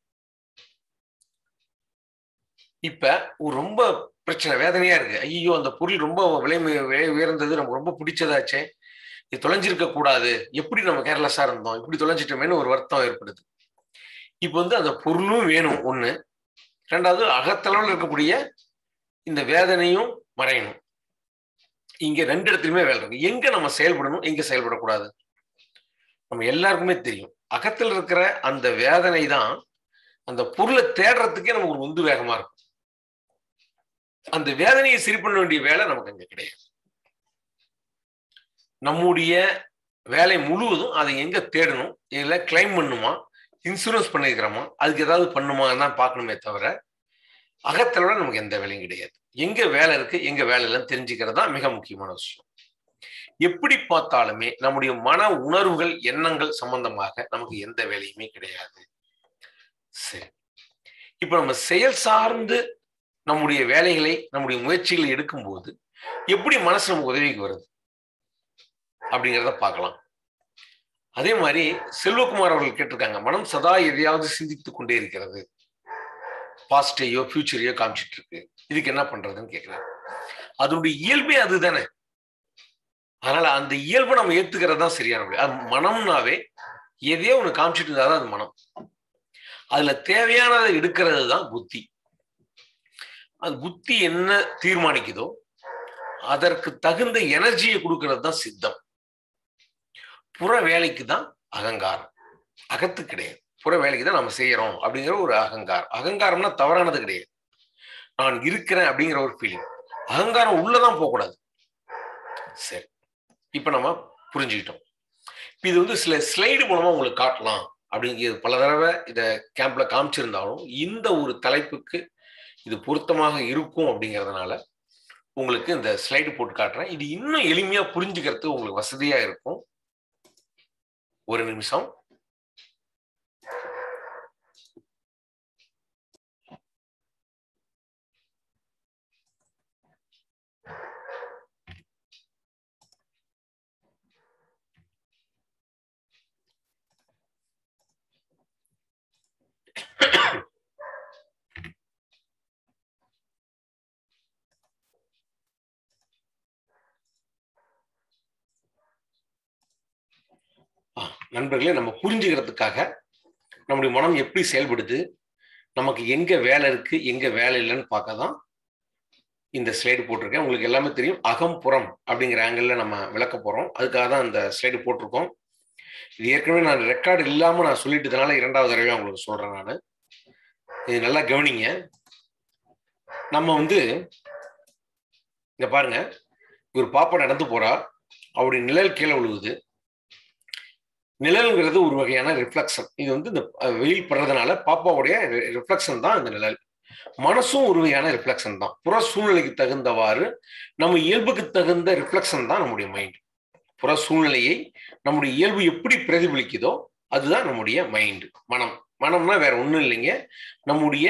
இப்ப ஒரு ரொம்ப பிரச்சனை, வேதனையா இருக்கு. ஐயோ, அந்த பொருள் ரொம்ப விலை உயர்ந்தது, நமக்கு ரொம்ப பிடிச்சதாச்சே, இது தொலைஞ்சிருக்க கூடாது, எப்படி நம்ம கேர்லெஸ்ஸா இருந்தோம், இப்படி தொலைஞ்சிட்டோமேனு ஒரு வருத்தம் ஏற்படுது. இப்ப அந்த பொருளும் வேணும் ஒண்ணு. ரெண்டாவது, அகத்தளவில் இருக்கக்கூடிய இந்த வேதனையும் மறையணும். இங்க 2 இடத்துலயுமே வேலை இருக்கு. எங்க நம்ம செயல்படணும், எங்க செயல்படக்கூடாது? நம்ம எல்லாருக்குமே தெரியும். அகத்தில் இருக்கிற அந்த வேதனை தான் அந்த பொருளை தேடுறதுக்கே நமக்கு ஒரு உந்து வேகமா இருக்கும். அந்த வேதனையை சரி பண்ண வேண்டிய வேலை நமக்கு அங்க கிடையாது. நம்முடைய வேலை முழுவதும் அதை எங்க தேடணும், இல்ல கிளைம் பண்ணுமா, இன்சூரன்ஸ் பண்ணிருக்கிறோமா, அதுக்கு ஏதாவது பண்ணுமா தான் பார்க்கணுமே தவிர அகத்தளோட நமக்கு எந்த வேலையும் கிடையாது. எங்க வேலை இருக்கு, எங்க வேலை இல்லைன்னு தெரிஞ்சுக்கிறது தான் மிக முக்கியமான விஷயம். எப்படி பார்த்தாலுமே நம்முடைய மன உணர்வுகள், எண்ணங்கள் சம்பந்தமாக நமக்கு எந்த வேலையுமே கிடையாது. சரி, இப்ப நம்ம செயல் சார்ந்து நம்முடைய வேலைகளை, நம்முடைய முயற்சிகளை எடுக்கும்போது எப்படி மனசு நமக்கு உதவிக்கு வருது அப்படிங்கிறத பார்க்கலாம். அதே மாதிரி செல்வகுமார் அவர்கள் கேட்டிருக்காங்க, மனம் சதா எதையாவது சிந்தித்துக் கொண்டே இருக்கிறது, பாஸ்டையோ ஃபியூச்சரையோ காமிச்சிட்டு இருக்கு, இதுக்கு என்ன பண்றதுன்னு கேட்கிறாரு. அதனுடைய இயல்பே அதுதானே. அதனால அந்த இயல்பை நம்ம ஏத்துக்கிறது தான் சரியான வழி. அது மனம்னாவே எதையோ ஒண்ணு காமிச்சிட்டு இருந்தாதான் அது மனம். அதுல தேவையானதை எடுக்கிறது தான் புத்தி. அது புத்தி என்ன தீர்மானிக்குதோ அதற்கு தகுந்த எனர்ஜியை கொடுக்கறது தான் சித்தம். புற வேலைக்கு தான் அகங்காரம், அகத்து கிடையாது. புற வேலைக்கு தான் நம்ம செய்யறோம் அப்படிங்கிற ஒரு அகங்காரம். அகங்காரம்னா தவறானது கிடையாது, நான் இருக்கிறேன் அப்படிங்கிற ஒரு ஃபீலிங். அகங்காரம் உள்ளதான் போகக்கூடாது. சரி, இப்ப நம்ம புரிஞ்சுக்கிட்டோம். இது வந்து சில ஸ்லைடு மூலமா உங்களுக்கு காட்டலாம் அப்படிங்கிறது பல தடவை இத கேம்ப்ல காமிச்சிருந்தாலும் இந்த ஒரு தலைப்புக்கு இது பொருத்தமாக இருக்கும் அப்படிங்கிறதுனால உங்களுக்கு இந்த ஸ்லைடு போட்டு காட்டுறேன். இது இன்னும் எளிமையா புரிஞ்சுக்கிறதுக்கு உங்களுக்கு வசதியா இருக்கும். ஒரு நிமிஷம். நண்பர்களே, நம்ம புரிஞ்சுக்கிறதுக்காக நம்முடைய மனம் எப்படி செயல்படுது, நமக்கு எங்க வேலை இருக்கு எங்க வேலை இல்லைன்னு பார்க்க தான் இந்த ஸ்லைடு போட்டிருக்கேன். உங்களுக்கு எல்லாமே தெரியும், அகம் புறம் அப்படிங்கிற ஆங்கிள் நம்ம விளக்க போறோம். அதுக்காக தான் இந்த ஸ்லைடு போட்டிருக்கோம். இது ஏற்கனவே நான் ரெக்கார்டு இல்லாம நான் சொல்லிட்டதுனால இரண்டாவது தடவை உங்களுக்கு சொல்றேன். நான் இது நல்லா கவனிங்க. நம்ம வந்து இங்க பாருங்க, ஒரு பாப்பா நடந்து போறா, அவருடைய நிழல் கீழே விழுவுது. நிழல்ங்கிறது ஒரு வகையான ரிஃப்ளெக்ஷன். இது வந்து இந்த வெயில் படுறதுனால பாப்பாவுடைய ரிஃப்ளெக்ஷன் தான் இந்த நிழல். மனசும் ஒரு வகையான ரிஃப்ளெக்ஷன் தான். புற சூழ்நிலைக்கு தகுந்தவாறு நம்ம இயல்புக்கு தகுந்த ரிஃப்ளெக்ஷன் தான் நம்முடைய மைண்ட். புற சூழ்நிலையை நம்முடைய இயல்பு எப்படி பிரதிபலிக்குதோ அதுதான் நம்முடைய மைண்ட், மனம். மனம்னா வேற ஒன்றும் இல்லைங்க, நம்முடைய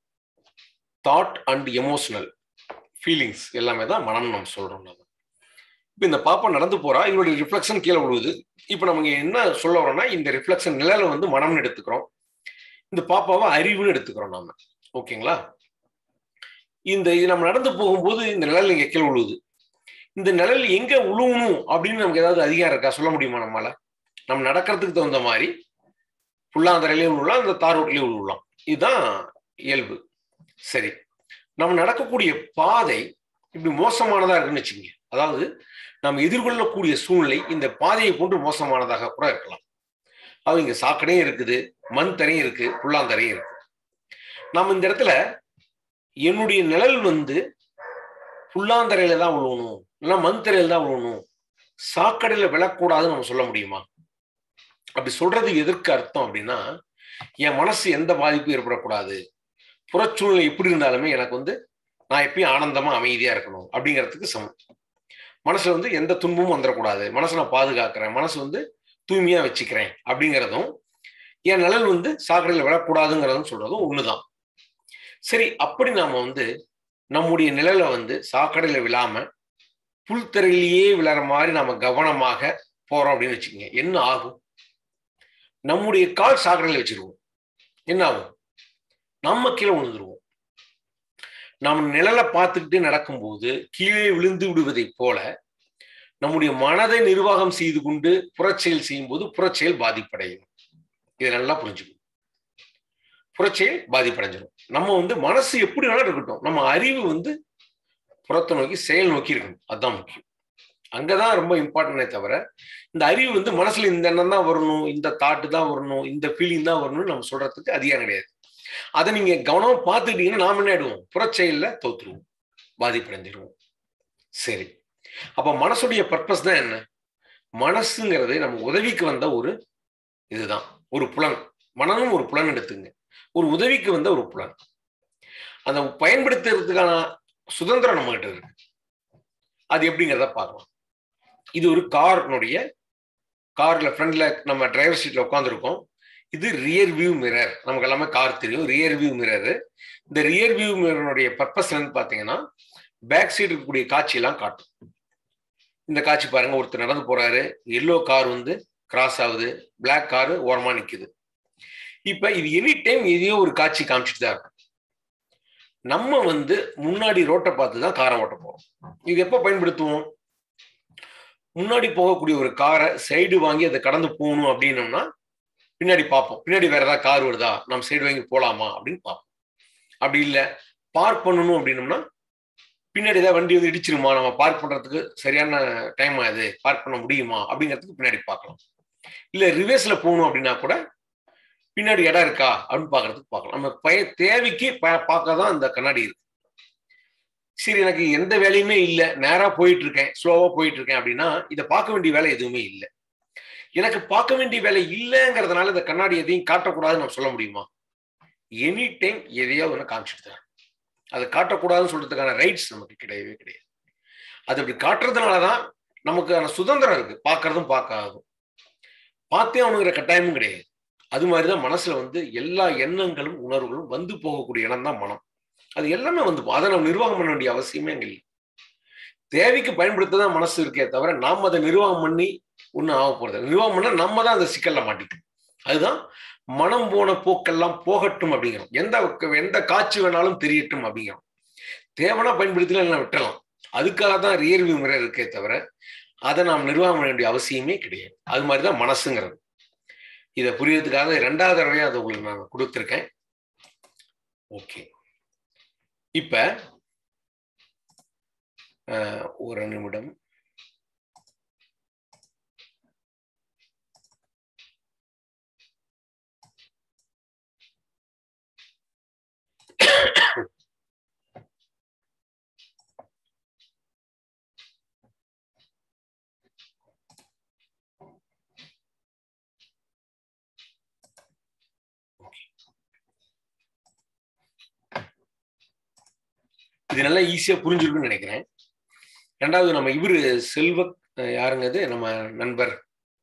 தாட் அண்ட் எமோஷனல் ஃபீலிங்ஸ் எல்லாமே தான் மனம் நம்ம சொல்றோம். நம்ம இப்போ இந்த பாப்பா நடந்து போறா, இவருடைய ரிஃப்ளெக்ஷன் கீழே விழுவுது. இப்போ நமக்கு என்ன சொல்ல வரோம்னா, இந்த ரிஃப்ளெக்ஷன் நிழலை வந்து மனம்னு எடுத்துக்கிறோம், இந்த பாப்பாவை அறிவுன்னு எடுத்துக்கிறோம் நாம. ஓகேங்களா? இது நம்ம நடந்து போகும்போது இந்த நிழல் இங்க கீழே விழுவுது. இந்த நிழல் எங்க விழுவணும் அப்படின்னு நமக்கு ஏதாவது அதிகாரம் இருக்கா? சொல்ல முடியுமா நம்மளால? நம்ம நடக்கிறதுக்கு தகுந்த மாதிரி புல்லாந்தரையிலையும் விழுவலாம், இந்த தார் ரோட்லயும் விழுவலாம். இதுதான் இயல்பு. சரி, நம்ம நடக்கக்கூடிய பாதை இப்படி மோசமானதா இருக்குன்னு வச்சுக்கோங்க. அதாவது நம்ம எதிர்கொள்ளக்கூடிய சூழ்நிலை இந்த பாதையை போன்று மோசமானதாக கூட இருக்கலாம். அது இங்க சாக்கடையும் இருக்குது, மண் தரையும் இருக்கு, புல்லாந்தரையும் இருக்கு. நம்ம இந்த இடத்துல என்னுடைய நிழல் வந்து புல்லாந்தரையில தான் விழுவணும், இல்லைன்னா மண் தரையில தான் விழுவணும், சாக்கடையில விழக்கூடாதுன்னு நம்ம சொல்ல முடியுமா? அப்படி சொல்றது எதற்கு அர்த்தம் அப்படின்னா, என் மனசு எந்த பாதிப்பும் ஏற்படக்கூடாது, புறச்சூழ்நிலை எப்படி இருந்தாலுமே எனக்கு வந்து நான் எப்பயும் ஆனந்தமா அமைதியா இருக்கணும் அப்படிங்கிறதுக்கு சமம். மனசுல வந்து எந்த துன்பமும் வந்துடக்கூடாது, மனசை நான் பாதுகாக்கிறேன், மனசு வந்து தூய்மையா வச்சுக்கிறேன் அப்படிங்கிறதும், என் நிழல் வந்து சாக்கடையில விழக்கூடாதுங்கிறதும் சொல்றதும் ஒண்ணுதான். சரி, அப்படி நாம வந்து நம்முடைய நிழலை வந்து சாக்கடையில விழாம புல்தரையிலேயே விழற மாதிரி நாம கவனமாக போறோம் அப்படின்னு வச்சுக்கோங்க. என்ன ஆகும்? நம்முடைய கால் சாக்கடையில வச்சிருவோம், என்ன ஆகும்? நம்ம கீழே விழுந்துருவோம். நம்ம நிழலை பார்த்துக்கிட்டு நடக்கும்போது கீழே விழுந்து விடுவதை போல நம்முடைய மனதை நிர்வாகம் செய்து கொண்டு புறச்செயல் செய்யும் போது புறச்செயல் பாதிப்படையும். இதை நல்லா புரிஞ்சுக்கணும். புறச்செயல் பாதிப்படைஞ்சிடும். நம்ம வந்து மனசு எப்படி வேணாலும் இருக்கட்டும், நம்ம அறிவு வந்து புறத்தை நோக்கி செயல் நோக்கி இருக்கணும். அதுதான் முக்கியம். அங்கதான் ரொம்ப இம்பார்ட்டன்டே தவிர இந்த அறிவு வந்து மனசுல இந்த எண்ணம் தான் வரணும், இந்த தாட்டு தான் வரணும், இந்த ஃபீலிங் தான் வரணும்னு நம்ம சொல்றதுக்கு அதிகாரம் கிடையாது. அதை நீங்க கவனமா பார்த்துக்கிட்டீங்கன்னா நாம என்ன ஆயிடுவோம், புறச்செயல்ல தோத்துருவோம், பாதிப்படைஞ்சிருவோம். சரி, அப்ப மனசுடைய பர்பஸ் தான் என்ன? மனசுங்கிறது நம்ம உதவிக்கு வந்த ஒரு இதுதான், ஒரு புலன். மனமும் ஒரு புலன் எடுத்துங்க, ஒரு உதவிக்கு வந்த ஒரு புலன். அதை பயன்படுத்துறதுக்கான சுதந்திரம் நம்ம கிட்ட இருக்கு. அது எப்படிங்கிறத பார்க்கலாம். இது ஒரு கார்ல ஃப்ரண்ட்ல நம்ம டிரைவர் சீட்ல உட்காந்துருக்கோம். இது ரியர் வியூ மிரர். நமக்கு எல்லாமே கார் தெரியும், ரியர் வியூ மிரர். இந்த ரியர் வியூ மிரருடைய பர்பஸ் என்னன்னு பாத்தீங்கன்னா, பேக் சைடு இருக்கக்கூடிய காட்சியெல்லாம் காட்டும். இந்த காட்சி பாருங்க, ஒருத்தர் நடந்து போறாரு, எல்லோ கார் வந்து கிராஸ் ஆகுது, பிளாக் கார் ஓரமா நிக்குது. இப்ப இது எனி டைம் எதையோ ஒரு காட்சி காமிச்சிட்டு தான் இருக்கும். நம்ம வந்து முன்னாடி ரோட்டை பார்த்து தான் காரை ஓட்ட போறோம். இது எப்ப பயன்படுத்துவோம்? முன்னாடி போகக்கூடிய ஒரு காரை சைடு வாங்கி அதை கடந்து போகணும் அப்படின்னோம்னா பின்னாடி பார்ப்போம், பின்னாடி வேற ஏதாவது கார் வருதா, நம்ம சைடு வாங்கி போலாமா அப்படின்னு பார்ப்போம். அப்படி இல்லை, பார்க் பண்ணணும் அப்படின்னோம்னா பின்னாடி ஏதாவது வண்டி வந்து இடிச்சிருமா, நம்ம பார்க் பண்றதுக்கு சரியான டைம் ஆகுது, பார்க் பண்ண முடியுமா அப்படிங்கிறதுக்கு பின்னாடி பார்க்கலாம். இல்லை ரிவர்ஸ்ல போகணும் அப்படின்னா கூட பின்னாடி இடம் இருக்கா அப்படின்னு பார்க்கறதுக்கு பார்க்கலாம். நம்ம தேவைக்கு பார்க்க தான் அந்த கண்ணாடி இருக்கு. சரி, எனக்கு எந்த வேலையுமே இல்லை, நேரா போயிட்டு இருக்கேன், ஸ்லோவா போயிட்டு இருக்கேன் அப்படின்னா இதை பார்க்க வேண்டிய வேலை எதுவுமே இல்லை. எனக்கு பார்க்க வேண்டிய வேலை இல்லைங்கிறதுனால இந்த கண்ணாடி எதையும் காட்டக்கூடாதுன்னு நம்ம சொல்ல முடியுமா? எனி டைம் எதையாவது ஒன்று காமிச்சிட்டு தான். அதை காட்டக்கூடாதுன்னு சொல்றதுக்கான ரைட்ஸ் நமக்கு கிடையவே கிடையாது. அது அப்படி காட்டுறதுனாலதான் நமக்கு சுதந்திரம் இருக்கு, பார்க்கறதும் பார்க்காதும். பார்த்தே அவனுங்கிற கட்டாயமும் கிடையாது. அது மாதிரிதான் மனசுல வந்து எல்லா எண்ணங்களும் உணர்வுகளும் வந்து போகக்கூடிய இடம் தான் மனம். அது எல்லாமே வந்து அதை நம்ம நிர்வாகம் பண்ண வேண்டிய அவசியமே அங்கே இல்லை. தேவைக்கு பயன்படுத்ததான் மனசு இருக்கே தவிர நாம் அதை நிர்வாகம் பண்ணி ஒன்றும் ஆக போறது. நிர்வாகம் பண்ணா நம்ம தான் அந்த சிக்கல்ல மாட்டிக்கணும். அதுதான் மனம் போன போக்கெல்லாம் போகட்டும் அப்படிங்கிறோம். எந்த காட்சி வேணாலும் தெரியட்டும் அப்படிங்கிறோம். தேவைன்னா பயன்படுத்தலாம், இல்லை விட்டலாம். அதுக்காக தான் ரியர் வியூ மிரர் இருக்கே தவிர அதை நாம் நிர்வாகம் பண்ண வேண்டிய அவசியமே கிடையாது. அது மாதிரிதான் மனசுங்கிறது. இதை புரியறதுக்காக 2வது தடவையா அதை உங்களுக்கு நான் கொடுத்துருக்கேன். ஓகே, இப்ப ஒரு நிமிடம். இது நல்லா ஈஸியா புரிஞ்சிருக்குன்னு நினைக்கிறேன். 2வது நம்ம இவரு யாருங்க அது, நம்ம நண்பர்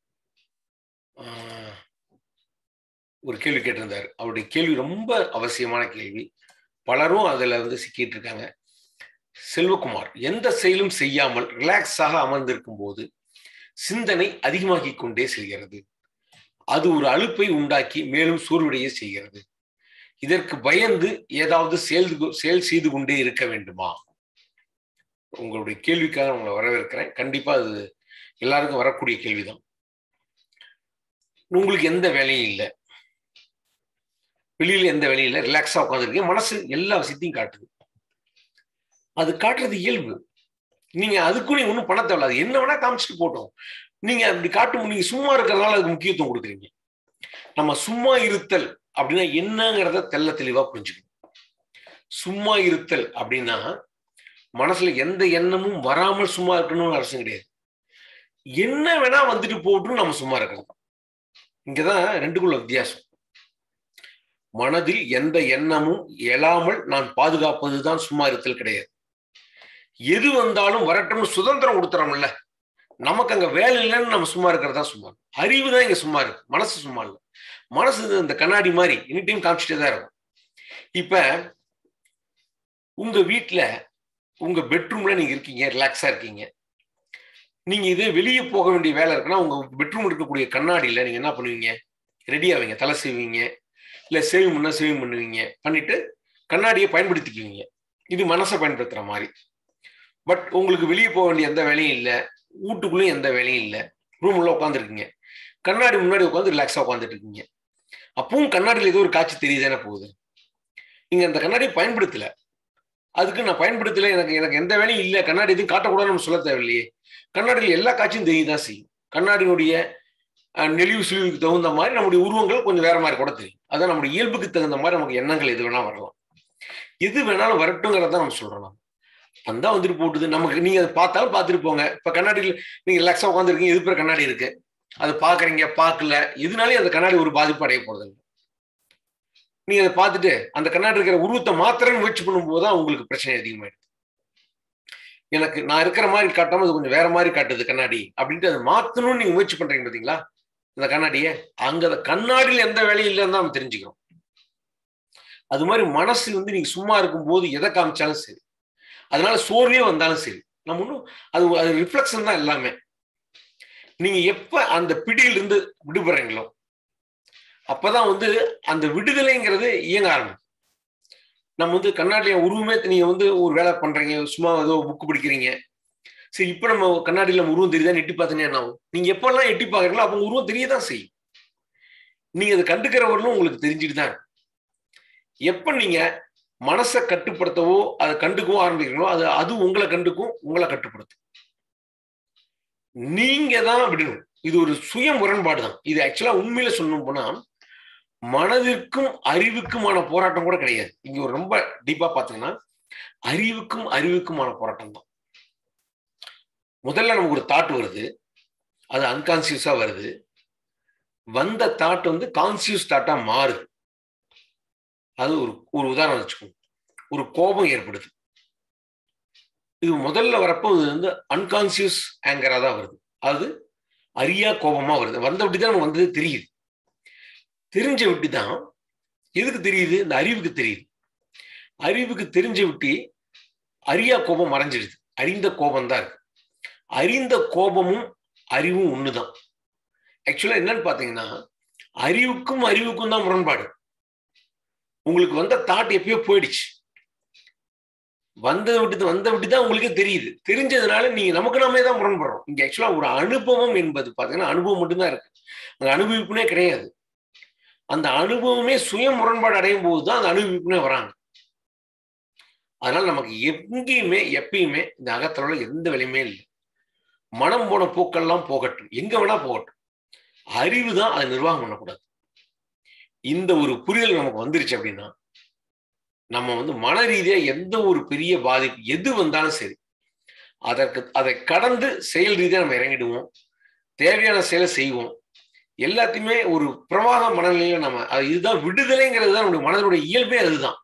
ஒரு கேள்வி கேட்டிருந்தார். அவருடைய கேள்வி ரொம்ப அவசியமான கேள்வி. பலரும் அதுல வந்து சிக்கிட்டு இருக்காங்க. செல்வகுமார், எந்த செயலும் செய்யாமல் ரிலாக்ஸாக அமர்ந்திருக்கும் போது சிந்தனை அதிகமாகி கொண்டே செல்கிறது. அது ஒரு அலுப்பை உண்டாக்கி மேலும் சோர்வடைய செய்கிறது. இதற்கு பயந்து ஏதாவது செயல் செய்து கொண்டே இருக்க வேண்டுமா? உங்களுடைய கேள்விக்காக உங்களை வரவேற்கிறேன். கண்டிப்பா அது எல்லாருக்கும் வரக்கூடிய கேள்விதான். உங்களுக்கு எந்த வேலையும் இல்லை, வெளியில எந்த வேலையும் இல்லை, ரிலாக்ஸா உட்காந்துருக்கீங்க, மனசு எல்லா விஷயத்தையும் காட்டுது. அது காட்டுறது இயல்பு. நீங்க அதுக்கும் நீங்க ஒன்றும் பண்ண தேவையில்ல. அது என்ன வேணா காமிச்சிட்டு போட்டோம். நீங்க அப்படி காட்டும், நீங்க சும்மா இருக்கிறதுனால அதுக்கு முக்கியத்துவம் கொடுக்குறீங்க. நம்ம சும்மா இருத்தல் அப்படின்னா என்னங்கிறத தெளிவா புரிஞ்சுக்கணும். சும்மா இருத்தல் அப்படின்னா மனசுல எந்த எண்ணமும் வராமல் சும்மா இருக்கணும்னு அவசியம் கிடையாது. என்ன வேணா வந்துட்டு போட்டும் நம்ம சும்மா இருக்கணும். இங்கதான் ரெண்டுக்குள்ள வித்தியாசம். மனதில் எந்த எண்ணமும் எழாமல் நான் பாதுகாப்பதுதான் சும்மா இருத்தல் கிடையாது. எது வந்தாலும் வரட்டும்னு சுதந்திரம் கொடுத்துறோம்ல, நமக்கு அங்க வேலை இல்லைன்னு நம்ம சும்மா இருக்கிறதா சும்மா. அறிவு தான் இங்க சும்மா இருக்கு, மனசு சும்மா இல்லை. மனசு இந்த கண்ணாடி மாதிரி எனி டைம் காமிச்சிட்டே தான் இருக்கும். இப்ப உங்க வீட்டுல உங்க பெட்ரூம்ல நீங்க இருக்கீங்க, ரிலாக்ஸா இருக்கீங்க. நீங்க இதே வெளியே போக வேண்டிய வேலை இருக்குன்னா உங்க பெட்ரூம் இருக்கக்கூடிய கண்ணாடியில நீங்க என்ன பண்ணுவீங்க? ரெடி ஆவீங்க, தலை செய்வீங்க, இல்ல சேவிங் பண்ணுவீங்க, பண்ணிட்டு கண்ணாடியை பயன்படுத்திக்குவீங்க. இது மனசை பயன்படுத்துற மாதிரி. பட் உங்களுக்கு வெளியே போக வேண்டிய எந்த வேலையும் இல்லை, வீட்டுக்குள்ளேயும் எந்த வேலையும் இல்லை, ரூம் உள்ள உட்காந்துருக்கீங்க, கண்ணாடி முன்னாடி உட்காந்து ரிலாக்ஸா உட்காந்துட்டு இருக்கீங்க. அப்பவும் கண்ணாடியில் ஏதோ ஒரு காட்சி தெரியுதானே போகுது. நீங்க அந்த கண்ணாடியை பயன்படுத்தல. அதுக்கு நான் பயன்படுத்தல, எனக்கு எந்த வேலையும் இல்லை, கண்ணாடி எதுவும் காட்டக்கூடாதுன்னு நம்ம சொல்ல தேவையில்லையே. கண்ணாடியில் எல்லா காட்சியும் தெரியதான் செய்யும். கண்ணாடியினுடைய நெளிவு சுழிவுக்கு தகுந்த மாதிரி நம்முடைய உருவங்கள் கொஞ்சம் வேற மாதிரி கூட தெரியும். அதான் நம்முடைய இயல்புக்கு தகுந்த மாதிரி நமக்கு எண்ணங்கள் எது வேணா வரலாம். எது வேணாலும் வரட்டுங்கிறத நம்ம சொல்றோம். வந்தா வந்துட்டு போட்டுது. நமக்கு நீங்க அதை பார்த்தாலும் பார்த்துட்டு போங்க. இப்ப கண்ணாடியில் நீங்க ரிலாக்ஸா உட்காந்துருக்கீங்க, எது பேர் கண்ணாடி இருக்கு, அது பாக்குறீங்க பார்க்கல, எதுனாலே அந்த கண்ணாடி ஒரு பாதிப்பு அடைய போறது. நீங்க அதை பார்த்துட்டு அந்த கண்ணாடி இருக்கிற உருவத்தை மாத்திரம் முயற்சி பண்ணும்போது தான் உங்களுக்கு பிரச்சனை அதிகமாயிடுது. எனக்கு நான் இருக்கிற மாதிரி காட்டாம அது கொஞ்சம் வேற மாதிரி காட்டுது கண்ணாடி அப்படின்ட்டு அதை மாத்தணும்னு நீங்க முயற்சி பண்றீங்க பார்த்தீங்களா அந்த கண்ணாடியை, அங்க அந்த கண்ணாடியில் எந்த வேலையும் இல்லைன்னு தான் நம்ம தெரிஞ்சுக்கிறோம். அது மாதிரி மனசு வந்து நீங்க சும்மா இருக்கும் போது எதை காமிச்சாலும் சரி, அதனால சோர்வே வந்தாலும் சரி, நம்ம ஒன்றும் அது ரிஃப்ளெக்ஷன் தான் எல்லாமே. நீங்க எப்ப அந்த பிடியிலிருந்து விடுபடுறீங்களோ அப்பதான் வந்து அந்த விடுதலைங்கிறது இயங்க ஆரம்பிக்கும். நம்ம வந்து கண்ணாடிய உருவமே நீங்க வந்து ஒரு வேலை பண்றீங்க, சும்மா ஏதோ புக்கு படிக்கிறீங்க, சரி இப்ப நம்ம கண்ணாடியில உருவம் தெரியுதான் எட்டி பார்த்தீங்கன்னா என்ன ஆகும்? நீங்க எப்பெல்லாம் எட்டி பார்க்கறீங்களோ அப்ப உருவம் தெரியதான் செய்யும். நீங்க அதை கண்டுக்கிறவர்களும் உங்களுக்கு தெரிஞ்சுட்டு தான். எப்ப நீங்க மனசை கட்டுப்படுத்தவோ அதை கண்டுக்கவோ ஆரம்பிக்கிறீங்களோ அது உங்களை கண்டுக்கும், உங்களை கட்டுப்படுத்தும். நீங்க தான் விடணும். இது ஒரு சுய முரண்பாடு தான். இது ஆக்சுவலா உண்மையில சொல்லணும் போனா மனதிற்கும் அறிவுக்குமான போராட்டம் கூட கிடையாது. இங்க ஒரு ரொம்ப டீப்பா பாத்தீங்கன்னா அறிவுக்குமான போராட்டம் தான். முதல்ல நமக்கு ஒரு தாட் வருது, அது அன்கான்சியஸா வருது. வந்த தாட் வந்து கான்சியஸ் தாட்டா மாறுது. அது ஒரு உதாரணம் வச்சுக்கோங்க. ஒரு கோபம் ஏற்படுது. இது முதல்ல வரப்போ இது வந்து அன்கான்சியஸ் ஆங்கரா தான் வருது. அது அறியா கோபமா வருது. வந்த விட்டு தான் நமக்கு வந்தது தெரியுது. தெரிஞ்ச விட்டு தான் எதுக்கு தெரியுது? இந்த அறிவுக்கு தெரியுது. அறிவுக்கு தெரிஞ்ச விட்டு அறியா கோபம் மறைஞ்சிடுது. அறிந்த கோபம் தான் இருக்கு. அறிந்த கோபமும் அறிவும் ஒண்ணுதான். ஆக்சுவலா என்னன்னு பாத்தீங்கன்னா அறிவுக்கும் தான் முரண்பாடு. உங்களுக்கு வந்த தாட் எப்பயோ போயிடுச்சு. வந்த விட்டு தான் உங்களுக்கே தெரியுது. தெரிஞ்சதுனால நீங்க நமக்கு நாமே தான் முரண்படுறோம். இங்க ஆக்சுவலா ஒரு அனுபவம் என்பது பாத்தீங்கன்னா அனுபவம் மட்டும்தான் இருக்கு. அந்த அனுபவிப்புனே கிடையாது. அந்த அனுபவமே சுய முரண்பாடு அடையும் போதுதான் அந்த அனுபவிப்புனே வராங்க. அதனால நமக்கு எங்கேயுமே எப்பயுமே இந்த அகத்தளவுல எந்த வேலையுமே இல்லை. மனம் போன போக்கெல்லாம் போகட்டும், எங்க வேணா போகட்டும். அறிவு தான் அதை நிர்வாகம் பண்ணக்கூடாது. இந்த ஒரு புரிதல் நமக்கு வந்துருச்சு அப்படின்னா நம்ம வந்து மன ரீதியா எந்த ஒரு பெரிய பாதிப்பு எது வந்தாலும் சரி அதை கடந்து செயல் ரீதியா நம்ம இறங்கிடுவோம். தேவையான செயலை செய்வோம். எல்லாத்தையுமே ஒரு பிரவாக மனநிலையில நம்ம இதுதான் விடுதலைங்கிறது தான் நம்முடைய மனதனுடைய இயல்பே. அதுதான்.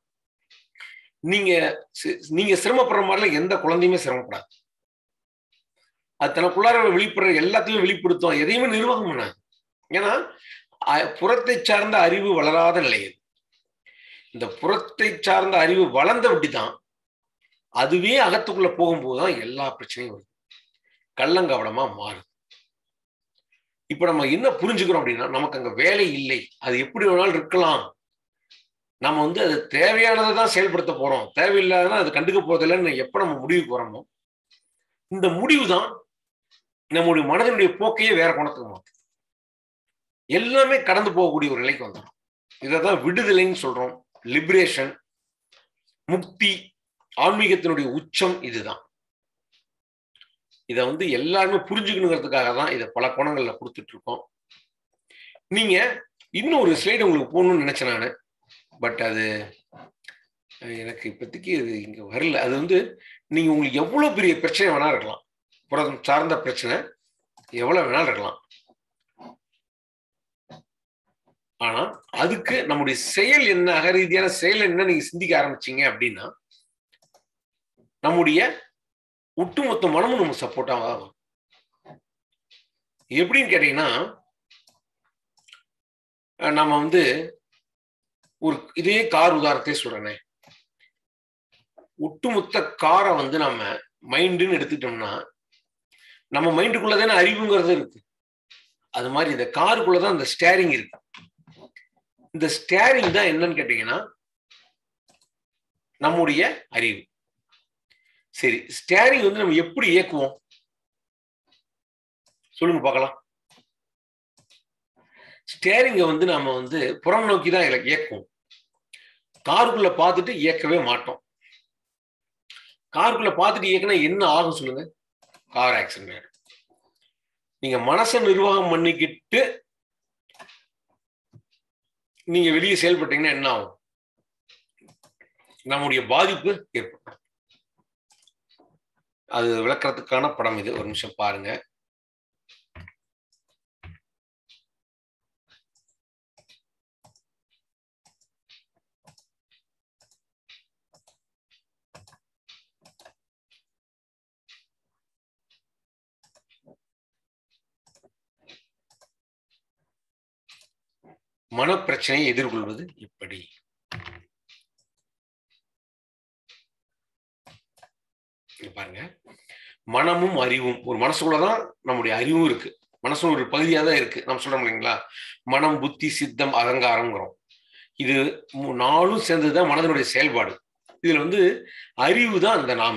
நீங்க சிரமப்படுற மாதிரிலாம் எந்த குழந்தையுமே சிரமப்படாது. அது தனக்குள்ளார வெளிப்படுற எல்லாத்தையும் வெளிப்படுத்தும். எதையுமே நிர்வாகம் பண்ணாது. ஏன்னா புறத்தை சார்ந்த அறிவு வளராத நிலை. இந்த புறத்தை சார்ந்த அறிவு வளர்ந்த விட்டுதான் அதுவே அகத்துக்குள்ள போகும்போதுதான் எல்லா பிரச்சனையும் வருது. கள்ளங்கவடமா மாறுது. இப்ப நம்ம என்ன புரிஞ்சுக்கிறோம் அப்படின்னா நமக்கு அங்க வேலை இல்லை, அது எப்படி வேணாலும் இருக்கலாம், நம்ம வந்து அது தேவையானதை தான் செயல்படுத்த போறோம், தேவையில்லாததான் அது கண்டுக்க போறதில்லைன்னு எப்ப நம்ம முடிவுக்கு வரோமோ இந்த முடிவு தான் நம்முடைய மனதினுடைய போக்கையே வேற குணத்துக்கு மாற்றும். எல்லாமே கடந்து போகக்கூடிய ஒரு நிலைக்கு வந்துடும். இதைதான் விடுதலைன்னு சொல்றோம். லிபரேஷன், முக்தி, ஆன்மீகத்தினுடைய உச்சம் இதுதான். இதை வந்து எல்லாருமே புரிஞ்சுக்கணுங்கிறதுக்காக தான் இதை பல கோணங்கள்ல கொடுத்துட்டு இருக்கோம். நீங்க இன்னும் ஒரு ஸ்லைடு உங்களுக்கு போகணும்னு நினைச்சேன் நானு. பட் அது எனக்கு இப்போதைக்கு இது இங்க வரல. அது வந்து நீங்க உங்களுக்கு எவ்வளவு பெரிய பிரச்சனை வேணா இருக்கலாம், புறம் சார்ந்த பிரச்சனை எவ்வளவு வேணாலும் இருக்கலாம். ஆனா அதுக்கு நம்முடைய செயல் என்ன, அகரீதியான செயல் என்ன நீங்க சிந்திக்க ஆரம்பிச்சீங்க அப்படின்னா நம்முடைய ஒட்டுமொத்த மனமும் நம்ம சப்போர்ட்டாக ஆகும். எப்படின்னு கேட்டீங்கன்னா நம்ம வந்து ஒரு இதே கார் உதாரணத்தை சொல்றேனே, ஒட்டுமொத்த காரை வந்து நம்ம மைண்டுன்னு எடுத்துட்டோம்னா நம்ம மைண்டுக்குள்ளதானே அறிவுங்கிறது இருக்கு. அது மாதிரி இந்த காருக்குள்ளதான் இந்த ஸ்டேரிங் இருக்கு. இந்த ஸ்டேரிங் தான் என்னன்னு கேட்டீங்கன்னா நம்முடைய அறிவு. சரி, ஸ்டேரிங் வந்து நம்ம எப்படி இயக்குவோம் சொல்லுங்க பார்க்கலாம். ஸ்டேரிங்கை வந்து நம்ம வந்து புறம் நோக்கி தான் இயக்குவோம். காருக்குள்ள பார்த்துட்டு இயக்கவே மாட்டோம். காருக்குள்ள பார்த்துட்டு இயக்குனா என்ன ஆகும் சொல்லுங்க? கார் ஆக்சிடென்ட் ஆயிடும். நீங்க மனசை நிர்வாகம் பண்ணிக்கிட்டு நீங்க வெளியே செயல்பட்டீங்கன்னா என்ன ஆகும்? நம்முடைய பாதிப்பு ஏற்படும். அது விளக்கறதுக்கான படம் இது. ஒரு நிமிஷம் பாருங்க. மனப்பிரச்சனையை எதிர்கொள்வது எப்படி? பாருங்க, மனமும் அறிவும் ஒரு மனசுக்குள்ளதான் நம்முடைய அறிவும் இருக்கு. மனசு ஒரு பகுதியாக தான் இருக்கு. நம்ம சொல்றோம் இல்லைங்களா, மனம், புத்தி, சித்தம், அகங்காரம்ங்கிறோம். இது 4 சேர்ந்ததுதான் மனதனுடைய செயல்பாடு. இதுல அறிவு தான் அந்த நாம.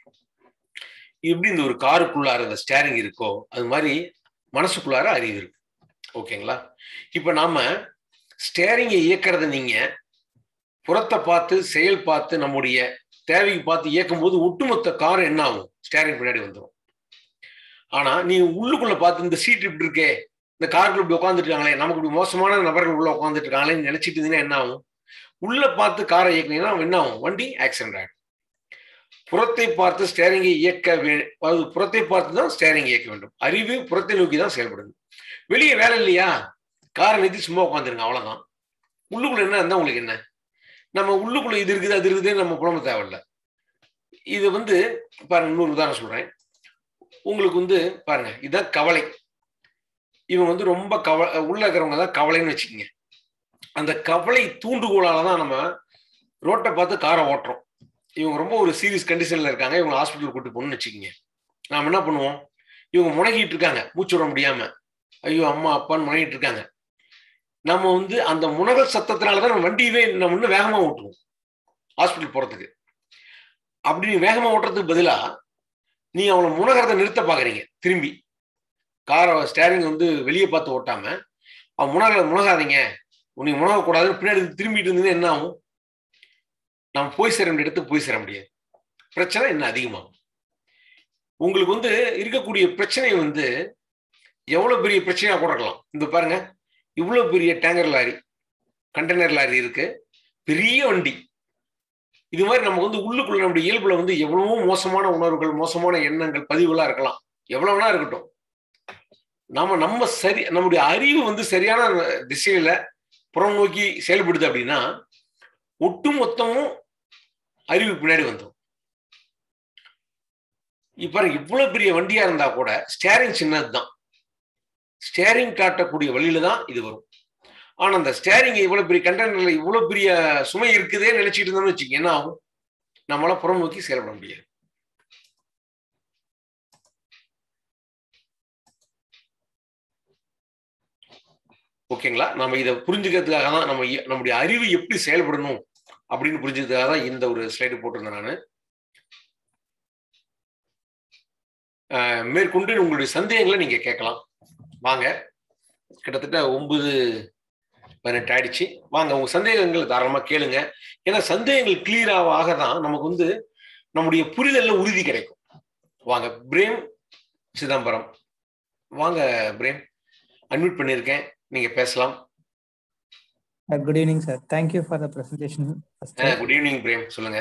எப்படி இந்த ஒரு காருக்குள்ளார அந்த ஸ்டேரிங் இருக்கோ அது மாதிரி மனசுக்குள்ளார அறிவு இருக்கு. ஓகேங்களா? இப்ப நாம ஸ்டேரிங்கை இயக்கிறத நீங்க புறத்தை பார்த்து செயல் பார்த்து நம்முடைய தேவைக்கு பார்த்து இயக்கும் போது ஒட்டுமொத்த கார் என்ன ஆகும்? ஸ்டேரிங் பின்னாடி வந்துடும். ஆனா நீ உள்ளுக்குள்ள பார்த்து இந்த சீட் இப்படி இருக்கே, இந்த காருக்குள்ள இப்படி உட்காந்துட்டு இருக்காங்களே, நமக்கு இப்படி மோசமான நபர்கள் உள்ள உட்காந்துட்டு இருக்காங்களேன்னு நினைச்சிட்டு இருந்தீங்கன்னா என்ன ஆகும்? உள்ள பார்த்து காரை இயக்குனீங்கன்னா என்ன ஆகும்? வண்டி ஆக்சிடென்ட் ஆகிடும். புறத்தை பார்த்து ஸ்டேரிங்கை புறத்தை பார்த்து தான் ஸ்டேரிங் இயக்க வேண்டும். அறிவு புறத்தை நோக்கி தான் செயல்படுது. வெளியே வேலை இல்லையா, காரை நிறுத்தி சும்மா உட்காந்துருங்க, அவ்வளவுதான். உள்ளுக்குள்ள என்ன இருந்தா உங்களுக்கு என்ன? நம்ம உள்ளுக்குள்ள இது இருக்குது அது இருக்குது நம்ம புலம்ப தேவையில்லை. இது பாருங்க, இன்னொரு உதாரணம் சொல்றேன் உங்களுக்கு. பாருங்க, இதுதான் கவலை. இவங்க ரொம்ப உள்ள இருக்கிறவங்க தான் கவலைன்னு வச்சுக்கோங்க. அந்த கவலை தூண்டுகோலாலதான் நம்ம ரோட்டை பார்த்து காரை ஓட்டுறோம். இவங்க ரொம்ப ஒரு சீரியஸ் கண்டிஷன்ல இருக்காங்க, இவங்க ஹாஸ்பிட்டல் கூட்டு போகணும்னு வச்சுக்கோங்க. நாம என்ன பண்ணுவோம்? இவங்க முனகிட்டு இருக்காங்க, மூச்சு விட முடியாம, ஐயோ அம்மா அப்பான்னு முனகிட்டு இருக்காங்க. நம்ம அந்த முனகல் சத்தத்தினாலதான் நம்ம வண்டியவே நம்ம வேகமா ஓட்டுவோம் ஹாஸ்பிட்டல் போறதுக்கு. அப்படி நீ வேகமா ஓட்டுறதுக்கு பதிலா நீ அவனை முனகிறத நிறுத்த பாக்குறீங்க. திரும்பி காரை ஸ்டேரிங் வெளியே பார்த்து ஓட்டாம அவன் முனகாதீங்க, உனக்கு முனகக்கூடாதுன்னு பின்னாடி திரும்பிட்டு இருந்தீங்கன்னா என்ன ஆகும்? நம்ம போய் சேர வேண்டிய இடத்துக்கு போய் சேர முடியாது. பிரச்சனை என்ன அதிகமாகும். உங்களுக்கு இருக்கக்கூடிய பிரச்சனை எவ்வளவு பெரிய பிரச்சனையா கூட இருக்கலாம். இந்த பாருங்க, இவ்வளவு பெரிய டேங்கர் லாரி, கண்டெய்னர் லாரி இருக்கு, பெரிய வண்டி. இது மாதிரி நமக்கு உள்ளுக்குள்ள நம்முடைய இயல்புல எவ்வளவோ மோசமான உணர்வுகள், மோசமான எண்ணங்கள், பதிவுகளா இருக்கலாம். எவ்வளவுனா இருக்கட்டும். நம்முடைய அறிவு சரியான திசையில புறம் நோக்கி செயல்படுது அப்படின்னா ஒட்டு மொத்தமும் அறிவு பின்னாடி வந்துடும். இப்ப இவ்வளவு பெரிய வண்டியா இருந்தா கூட ஸ்டேரிங் சின்னதுதான். ஸ்டேரிங் காட்டக்கூடிய வழியில தான் இது வரும். ஆனா அந்த ஸ்டேரிங் இவ்வளவு பெரிய கண்டெய்னர்ல இவ்வளவு பெரிய சுமை இருக்குதே நினைச்சிட்டு இருந்தோம்னு வச்சுக்கோங்க, என்ன ஆகும்? நம்மளால புறம் நோக்கி செயல்பட முடியாது. ஓகேங்களா? நம்ம இதை புரிஞ்சுக்கிறதுக்காக தான் நம்முடைய அறிவு எப்படி செயல்படணும் அப்படின்னு புரிஞ்சுக்கிறதுக்காக தான் இந்த ஒரு ஸ்லைடு போட்டிருந்தேன் நான். மேற்கொண்டு உங்களுடைய சந்தேகங்களை நீங்க கேட்கலாம். வாங்க, கிட்டத்தட்ட 9:18 ஆயிடுச்சு. வாங்க, உங்க சந்தேகங்கள் தாராளமா கேளுங்க. ஏன்னா சந்தேகங்கள் கிளியராக தான் நமக்கு நம்முடைய புரிதல்ல உறுதி கிடைக்கும். வாங்க, பிரேம் சிதம்பரம் வாங்க. பிரேம், அன்மியூட் பண்ணியிருக்கேன், நீங்க பேசலாம். Good evening sir, thank you for the presentation. Good evening Prem, சொல்லுங்க.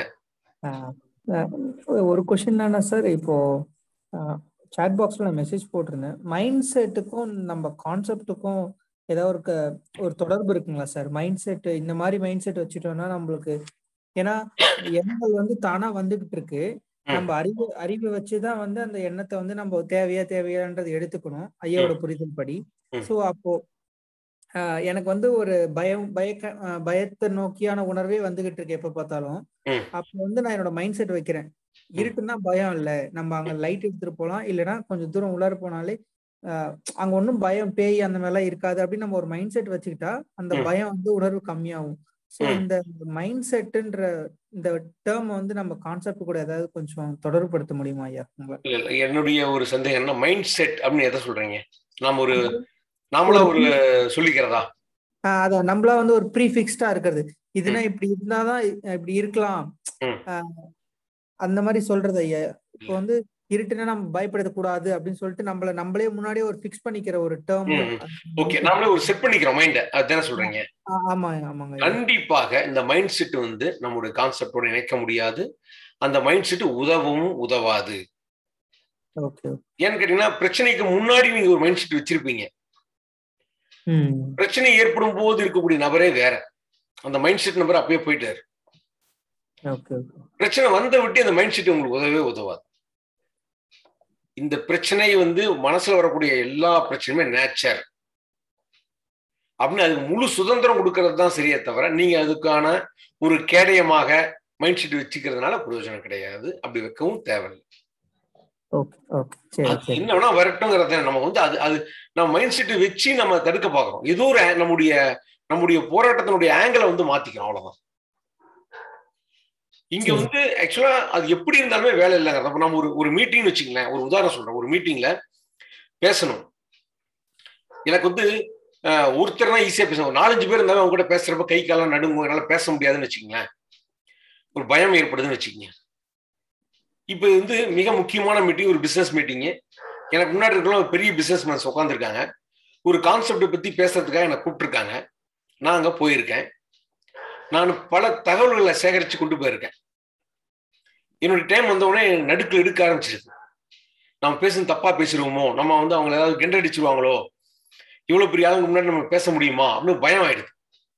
ஒரு கொஸ்டின் என்னன்னா சார், இப்போ சாட் பாக்ஸ்ல நான் மெசேஜ் போட்டிருந்தேன், மைண்ட் செட்டுக்கும் நம்ம கான்செப்டுக்கும் ஏதாவது ஒரு தொடர்பு இருக்குங்களா சார்? மைண்ட் செட், இந்த மாதிரி மைண்ட் செட் வச்சுட்டோம்னா நம்மளுக்கு, ஏன்னா எண்ணங்கள் தானா வந்துகிட்டு இருக்கு, நம்ம அறிவை வச்சுதான் அந்த எண்ணத்தை நம்ம தேவையான்றது எடுத்துக்கணும் ஐயாவோட புரிதல் படி. சோ அப்போ எனக்கு ஒரு பயத்தை நோக்கியான உணர்வே வந்துகிட்டு இருக்கு எப்ப பார்த்தாலும். அப்போ நான் என்னோட மைண்ட் செட் வைக்கிறேன், இருட்டுன்னா பயம் இல்ல, நம்ம அங்க லைட் எடுத்துட்டு போலாம், இல்லைன்னா கொஞ்சம் தூரம் உள்ளார போனாலே அங்க ஒன்னும் பயம் பேய் அந்த மாதிரி எல்லாம் இருக்காது அப்படின்னு நம்ம ஒரு மைண்ட் செட் வச்சுக்கிட்டா அந்த பயம் உணர்வு கம்மியாகும். சோ இந்த மைண்ட் செட்ன்ற இந்த டேர்ம் நம்ம கான்செப்ட் கூட ஏதாவது கொஞ்சம் தொடர்புபடுத்த முடியுமா ஐயா? என்னுடைய ஒரு சந்தேகம் என்ன, மைண்ட் செட் அப்படின்னு எதை சொல்றீங்க? நாமளா ஒரு சொல்லிக்கிறதா? அதான் நம்மளா ஒரு ப்ரீஃபிக்ஸ்டா இருக்கிறது, இதுனா இப்படி இருந்தாதான் இப்படி இருக்கலாம் அந்த மாதிரி சொல்றது ஐயா. இப்போ இருட்டுனா நம்ம பயப்படக்கூடாது அப்படின்னு சொல்லிட்டு நம்மளே முன்னாடியே ஒரு ஃபிக்ஸ் பண்ணிக்கிற ஒரு டேர்ம். ஓகே, நாமளே ஒரு செட் பண்ணிக்கிறோம் மைண்ட், அதுதானே சொல்றீங்க? ஆமாங்க. கண்டிப்பாக இந்த மைண்ட் செட் வந்து நம்மளுடைய கான்செப்டோட இணைக்க முடியாது. அந்த மைண்ட் செட் உதவும் உதவாது. ஏன்னு கேட்டீங்கன்னா, பிரச்சனைக்கு முன்னாடி நீங்க ஒரு மைண்ட் செட் வச்சிருப்பீங்க. பிரச்சனை ஏற்படும் போது இருக்கக்கூடிய நபரே வேற. அந்த மைண்ட் செட் நபர் அப்பயே போயிட்டாரு. பிரச்சனை வந்த விட்டு அந்த மைண்ட் செட் உங்களுக்கு உதவவே உதவாது. இந்த பிரச்சனை வந்து மனசுல வரக்கூடிய எல்லா பிரச்சனையுமே நேச்சர் அப்படின்னு அதுக்கு முழு சுதந்திரம் கொடுக்கறது தான் சரியே தவிர, நீங்க அதுக்கான ஒரு கேடயமாக மைண்ட் செட் வச்சுக்கிறதுனால பிரயோஜனம் கிடையாது. அப்படி வைக்கவும் தேவையில்லை. என்ன வேணா வரட்டும்ங்கிறத நம்ம வந்து அது நம்ம மைண்ட் செட் வச்சு நம்ம தடுக்க பாக்குறோம். ஏதோ ஒரு நம்முடைய போராட்டத்தினுடைய ஆங்கிளை வந்து மாத்திக்கிறோம், அவ்வளவுதான். இங்க வந்து ஆக்சுவலா அது எப்படி இருந்தாலுமே வேலை இல்லைங்கிறத. நம்ம ஒரு மீட்டிங் வச்சுங்களேன், ஒரு உதாரணம் சொல்றேன். ஒரு மீட்டிங்ல பேசணும். எனக்கு வந்து ஒருத்தர் தான் ஈஸியா பேசணும். 4-5 பேர் இருந்தாலும் அவங்க கூட பேசுறப்ப கை காலம் நடுங்கும், என்னால பேச முடியாதுன்னு வச்சுக்கங்களேன். ஒரு பயம் ஏற்படுதுன்னு வச்சுக்கோங்க. இப்ப வந்து மிக முக்கியமான மீட்டிங், ஒரு பிசினஸ் மீட்டிங். எனக்கு முன்னாடி இருக்கலாம் ஒரு பெரிய பிசினஸ் மேன்ஸ் உட்காந்துருக்காங்க. ஒரு கான்செப்டை பத்தி பேசுறதுக்காக எனக்கு கூப்பிட்டுருக்காங்க. நான் அங்க போயிருக்கேன். நான் பல தகவல்களை சேகரிச்சு கொண்டு போயிருக்கேன். என்னுடைய டைம் வந்தவுடனே நடுக்கில் எடுக்க ஆரம்பிச்சிருக்கு. நம்ம பேசுறது தப்பா பேசிடுவோமோ, நம்ம வந்து அவங்க ஏதாவது கெண்டடிச்சிருவாங்களோ, இவ்வளவு பெரிய ஆளுங்க முன்னாடி நம்ம பேச முடியுமா அப்படின்னு பயம் ஆயிடுது.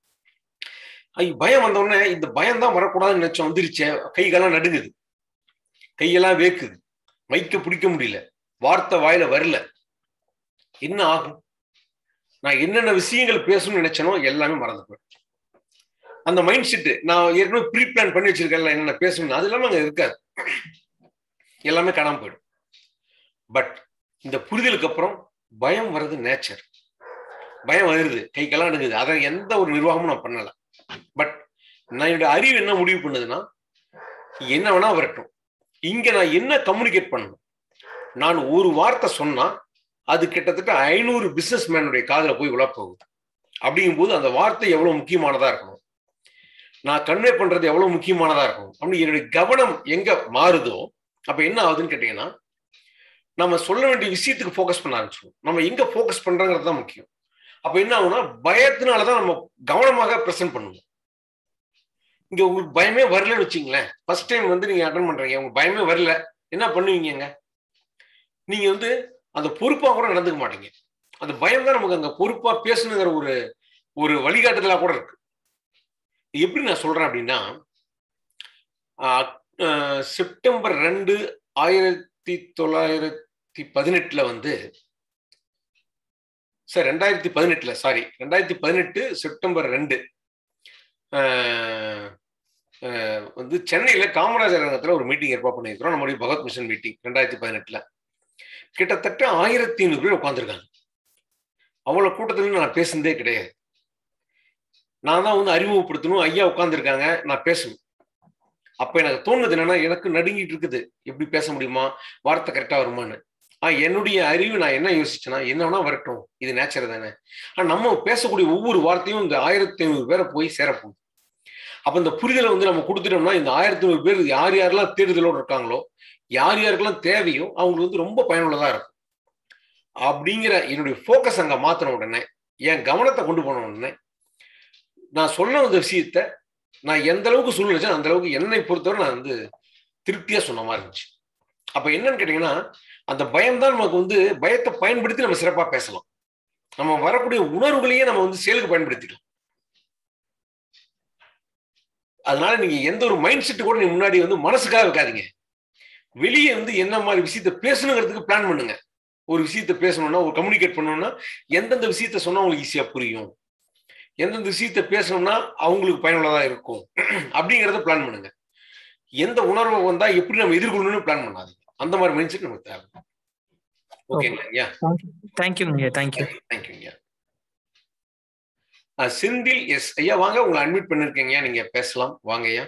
பயம் வந்தவுடனே இந்த பயம் தான் வரக்கூடாதுன்னு நினைச்சோம், வந்துருச்சே. கைகெல்லாம் நடுங்குது, கையெல்லாம் வேக்குது, மைக்க பிடிக்க முடியல, வார்த்தை வாயில வரல. என்ன ஆகும்? நான் என்னென்ன விஷயங்கள் பேசணும்னு நினைச்சனோ எல்லாமே மறந்து போயிடும். அந்த மைண்ட் செட் நான் ஏற்கனவே ப்ரீ பிளான் பண்ணி வச்சிருக்கேன் என்னென்ன பேசணும், அது எல்லாமே அங்க இருக்காது, எல்லாமே காணாம போயிடும். பட் இந்த புரிதலுக்கு அப்புறம் பயம் வர்றது நேச்சர். பயம் வருது, கைக்கெல்லாம் நடுங்குது. அதை எந்த ஒரு நிர்வாகமும் நான் பண்ணல. பட் நான் என்னோட அறிவு என்ன முடிவு பண்ணுதுன்னா, என்ன வேணா வரட்டும், இங்க நான் என்ன கம்யூனிகேட் பண்ணணும். நான் ஒரு வார்த்தை சொன்னா அது கிட்டத்தட்ட 500 பிசினஸ் மேனுடைய காதுல போய் உழப்போகுது. அப்படிங்கும் போது அந்த வார்த்தை எவ்வளவு முக்கியமானதா இருக்கணும், நான் கன்வே பண்றது எவ்வளவு முக்கியமானதா இருக்கும் அப்படின்னு என்னுடைய கவனம் எங்க மாறுதோ அப்ப என்ன ஆகுதுன்னு கேட்டீங்கன்னா, நம்ம சொல்ல வேண்டிய விஷயத்துக்கு ஃபோக்கஸ் பண்ண ஆரம்பிச்சிடும். நம்ம எங்க ஃபோக்கஸ் பண்றோங்கிறது தான் முக்கியம். அப்ப என்ன ஆகும்னா, பயத்தினாலதான் நம்ம கவனமாக பிரசன்ட் பண்ணுவோம். இங்க உங்களுக்கு பயமே வரலன்னு வச்சுங்களேன், ஃபர்ஸ்ட் டைம் வந்து நீங்க அட்டன் பண்றீங்க, உங்களுக்கு பயமே வரல, என்ன பண்ணுவீங்க? நீங்க வந்து அந்த பொறுப்பா கூட நடந்துக்க மாட்டீங்க. அந்த பயம் தான் நமக்கு அங்க பொறுப்பா பேசணுங்கிற ஒரு வழிகாட்டுதலா கூட இருக்கு. எப்படி நான் சொல்றேன் அப்படின்னா, செப்டம்பர் 2, 1918 வந்து 2018 செப்டம்பர் 2 வந்து சென்னையில காமராஜர் அரங்கத்துல ஒரு மீட்டிங் ஏற்பாடு பண்ணியிருக்கிறோம். நம்முடைய பகவத் மிஷன் மீட்டிங் 2018. கிட்டத்தட்ட 1500 பேர் உட்காந்துருக்காங்க. அவ்வளவு கூட்டத்துல நான் பேசுனதே கிடையாது. நான் தான் வந்து அறிமுகப்படுத்தணும், ஐயா உட்காந்துருக்காங்க, நான் பேசணும். அப்ப எனக்கு தோணுது என்னன்னா, எனக்கு நடுங்கிட்டு இருக்குது, எப்படி பேச முடியுமா, வார்த்தை கரெக்டா வருமானு. என்னுடைய அறிவு நான் என்ன யோசிச்சேன்னா, என்ன வேணா வரட்டும், இது நேச்சர் தானே. ஆனா நம்ம பேசக்கூடிய ஒவ்வொரு வார்த்தையும் இந்த 1500 பேரை போய் சேரப்போகுது. அப்ப இந்த புரிதலை வந்து நம்ம கொடுத்துட்டோம்னா, இந்த 1500 பேர் யார் யாரெல்லாம் தேடுதலோடு இருக்காங்களோ, யார் யாருக்கெல்லாம் தேவையோ அவங்களுக்கு வந்து ரொம்ப பயனுள்ளதா இருக்கும். அப்படிங்கிற என்னுடைய போக்கஸ் அங்க மாத்தின உடனே, என் கவனத்தை கொண்டு போன உடனே, நான் சொன்ன அந்த விஷயத்த நான் எந்த அளவுக்கு சொல்லிச்சேன் அந்த அளவுக்கு என்னை பொறுத்தவரை நான் வந்து திருப்தியா சொன்ன மாதிரி இருந்துச்சு. அப்ப என்னன்னு கேட்டீங்கன்னா, அந்த பயம் தான் நமக்கு வந்து, பயத்தை பயன்படுத்தி நம்ம சிறப்பா பேசலாம். நம்ம வரக்கூடிய உணர்வுகளையே நம்ம வந்து செயலுக்கு பயன்படுத்திக்கலாம். அதனால நீங்க எந்த ஒரு மைண்ட் செட் கூட நீங்க முன்னாடி வந்து மனசுக்காக வைக்காதீங்க. வெளியே வந்து என்ன மாதிரி விஷயத்த பேசணுங்கிறதுக்கு பிளான் பண்ணுங்க. ஒரு விஷயத்த பேசணும்னா, ஒரு கம்யூனிகேட் பண்ணணும்னா எந்தெந்த விஷயத்த சொன்னா உங்களுக்கு ஈஸியா புரியும், எந்தெந்த விஷயத்த பேசணும்னா அவங்களுக்கு பயனுள்ளதா இருக்கும் அப்படிங்கிறத பிளான் பண்ணுங்க. எந்த உணர்வு வந்தா எப்படி நம்ம எதிர்கொள்ளணும்னு பிளான் பண்ணாதீங்க. அந்த மாதிரி மைண்ட் செட் நமக்கு தேவை. ஓகேங்களா? தேங்க்யூ. செந்தில் எஸ் ஐயா வாங்க, உங்களை அட்மிட் பண்ணிருக்கீங்க, நீங்க பேசலாம், வாங்க ஐயா.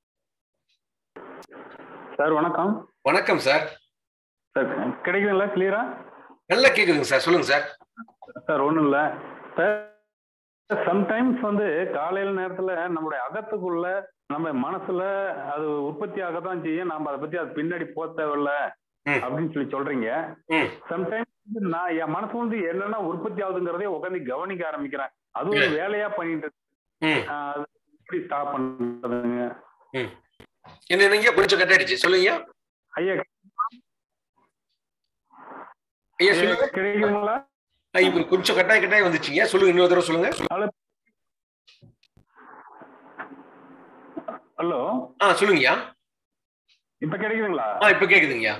சார் வணக்கம். வணக்கம் சார். கிடைக்குதுங்களா? கிளியரா? நல்லா கேக்குதுங்க சார், சொல்லுங்க சார். சார் ஒண்ணும் இல்ல சார், சம்டைம்ஸ் வந்து காலையில நேரத்துல நம்மளுடைய அகத்துக்குள்ள நம்ம மனசுல அது உற்பத்தி ஆகத்தான் செய்யும். நாம அதை பத்தி அது பின்னாடி போக தேவையில்ல அப்படின்னு சொல்லி சொல்றீங்க. சம்டைம்ஸ் நான் என் மனசு வந்து என்னென்ன உற்பத்தி ஆகுதுங்கிறதே உட்காந்து கவனிக்க ஆரம்பிக்கிறேன். அது ஒரு வேலையா பண்ணிட்டு எப்படி ஸ்டாப் பண்றதுங்க? என்ன நீங்க கொஞ்சம் கட் ஆயிடுச்சு சொல்லுங்க ஐயா. ஐயா சொல்லுங்க. கிடைக்குங்களா? இப்ப கொஞ்சம் கட்டாய் வந்துச்சுங்க. சொல்லுங்க, இன்னொரு தடவை சொல்லுங்க. ஹலோ. சொல்லுங்கய்யா. இப்ப கிடைக்குதுங்களா? இப்ப கேக்குதுங்கய்யா.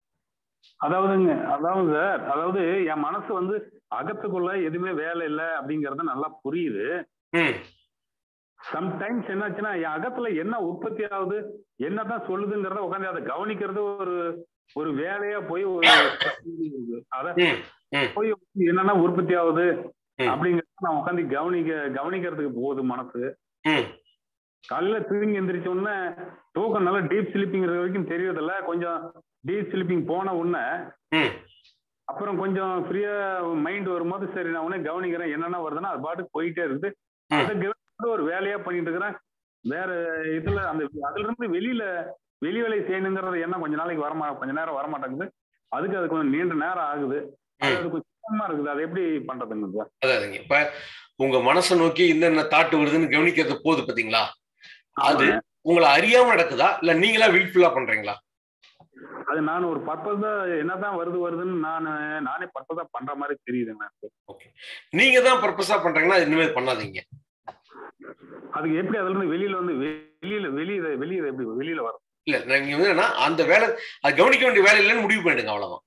அதாவது சார், அதாவது என் மனசு வந்து அகத்துக்குள்ள எதுவுமே வேலை இல்லை அப்படிங்கறது நல்லா புரியுது. சம்டைம்ஸ் என்னாச்சுன்னா என் அகத்துல என்ன உற்பத்தி ஆகுது, என்னதான் சொல்லுதுங்கிறத உட்காந்து அதை கவனிக்கிறது ஒரு வேலையா போய் அத போய் என்னன்னா உற்பத்தி ஆகுது அப்படிங்கறத நான் உட்காந்து கவனிக்கிறதுக்கு போகுது மனசு. காலையில தூங்கி எந்திரிச்ச உடனே தூக்கம் நல்லா டீப் ஸ்லீப்பிங் வரைக்கும் தெரியறதில்ல. கொஞ்சம் டீப் ஸ்லீப்பிங் போன உடனே அப்புறம் கொஞ்சம் ஃப்ரீயா மைண்ட் வரும்போது சரி நான் உடனே கவனிக்கிறேன், என்னென்ன வருதுன்னா அது பாட்டுக்கு போயிட்டே இருக்குது. அதை கவனிக்கிறது ஒரு வேலையா பண்ணிட்டு இருக்கிறேன். வேற இதுல அதுல இருந்து வெளி வேலை செய்யணுங்கிறது என்ன கொஞ்ச நாளைக்கு கொஞ்ச நேரம் வரமாட்டேங்குது. அதுக்கு அது கொஞ்சம் நீண்ட நேரம் ஆகுது. அது கொஞ்சம் சிரமமா இருக்குது. அது எப்படி பண்றதுங்க சார்? அதாவதுங்க, இப்ப உங்க மனசை நோக்கி என்னென்ன தாட்டு வருதுன்னு கவனிக்கிறது போகுது பாத்தீங்களா? அது உங்களை அறியாம நடக்குதா இல்ல நீங்களா வில்ஃபுல்லா பண்றீங்களா? அது நான் ஒரு பர்பஸா என்னதான் வருதுன்னு நானே பர்பஸா பண்ற மாதிரி தெரியுதுங்க. நீங்க தான் பர்பஸா பண்றீங்கன்னா இனிமேல் பண்ணாதீங்க. அதுக்கு எப்படி அதுல இருந்து வெளியில எப்படி வெளியில வரும்? இல்ல நீங்க வந்து அந்த வேலை அது கவனிக்க வேண்டிய வேலை இல்லைன்னு முடிவு பண்ணிடுங்க, அவ்வளவுதான்.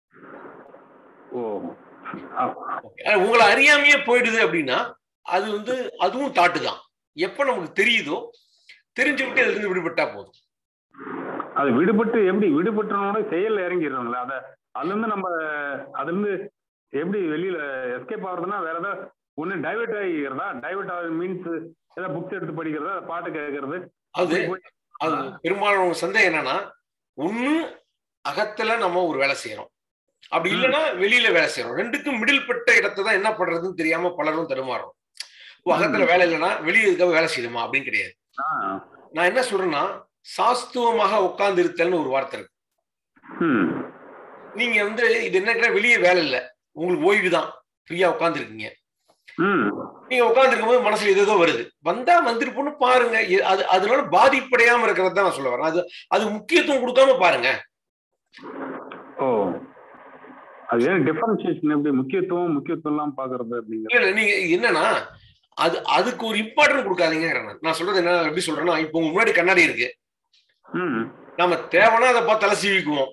உங்களை அறியாமையே போயிடுது அப்படின்னா அது வந்து அதுவும் தாட்டு தான். எப்ப நமக்கு தெரியுதோ தெரிஞ்சுக்கிட்டு அதுல இருந்து விடுபட்டா போதும். அது விடுபட்டு எப்படி விடுபட்டனோட செயல் இறங்கிடுறாங்களா? அதுல இருந்து எப்படி வெளியில எஸ்கேப் ஆகுறதுன்னா வேற ஏதாவது ஒண்ணு டைவர்ட் ஆகிக்கிறதா? டைவர்ட் ஆகுது மீன்ஸ் ஏதாவது புக்ஸ் எடுத்து படிக்கிறதா, பாட்டு கேட்கறது? அது பெரும்பாலான சந்தேகம் என்னன்னா, ஒண்ணு அகத்துல நம்ம ஒரு வேலை செய்யறோம், அப்படி இல்லைன்னா வெளியில வேலை செய்யறோம். ரெண்டுக்கும் மிடில் பட்ட இடத்தை தான் என்ன பண்றதுன்னு தெரியாம பலரும் தடுமாறும். அகத்துல வேலை இல்லைன்னா வெளியே இருக்க வேலை செய்யணுமா அப்படின்னு கிடையாது. நான் என்ன சொல்றேன்னா, சாஸ்துவமாக உட்கார்ந்து இருத்தல்னு ஒரு வார்த்தை இருக்கு. நீங்க வந்து இது என்ன, வெளியே வேலை இல்லை, உங்களுக்கு ஓய்வு தான், ஃப்ரீயா உட்கார்ந்து இருக்கீங்க. நீங்க உட்கார்ந்து இருக்கும்போது மனசுல ஏதோ வருது, வந்தா வந்துருப்போன்னு பாருங்க. அதனால பாதிப்படையாம இருக்கிறது தான் நான் சொல்ல வரேன். அது முக்கியத்துவம் கொடுக்காம பாருங்க. அது ஏன் டிஃபரன்ஷியேஷன் எப்படி முக்கியத்துவம் எல்லாம் பாக்குறது அப்படிங்கிறது? இல்ல நீங்க என்னன்னா அதுக்கு ஒரு இம்பார்ட்டன்ட் கொடுக்காதீங்க. நான் சொல்றது என்ன, எப்படி சொல்றேன்னா, இப்போ உங்க முன்னாடி கண்ணாடி இருக்கு, நம்ம தேவைன்னா அதை பார்த்து தலை சீவிக்குவோம்,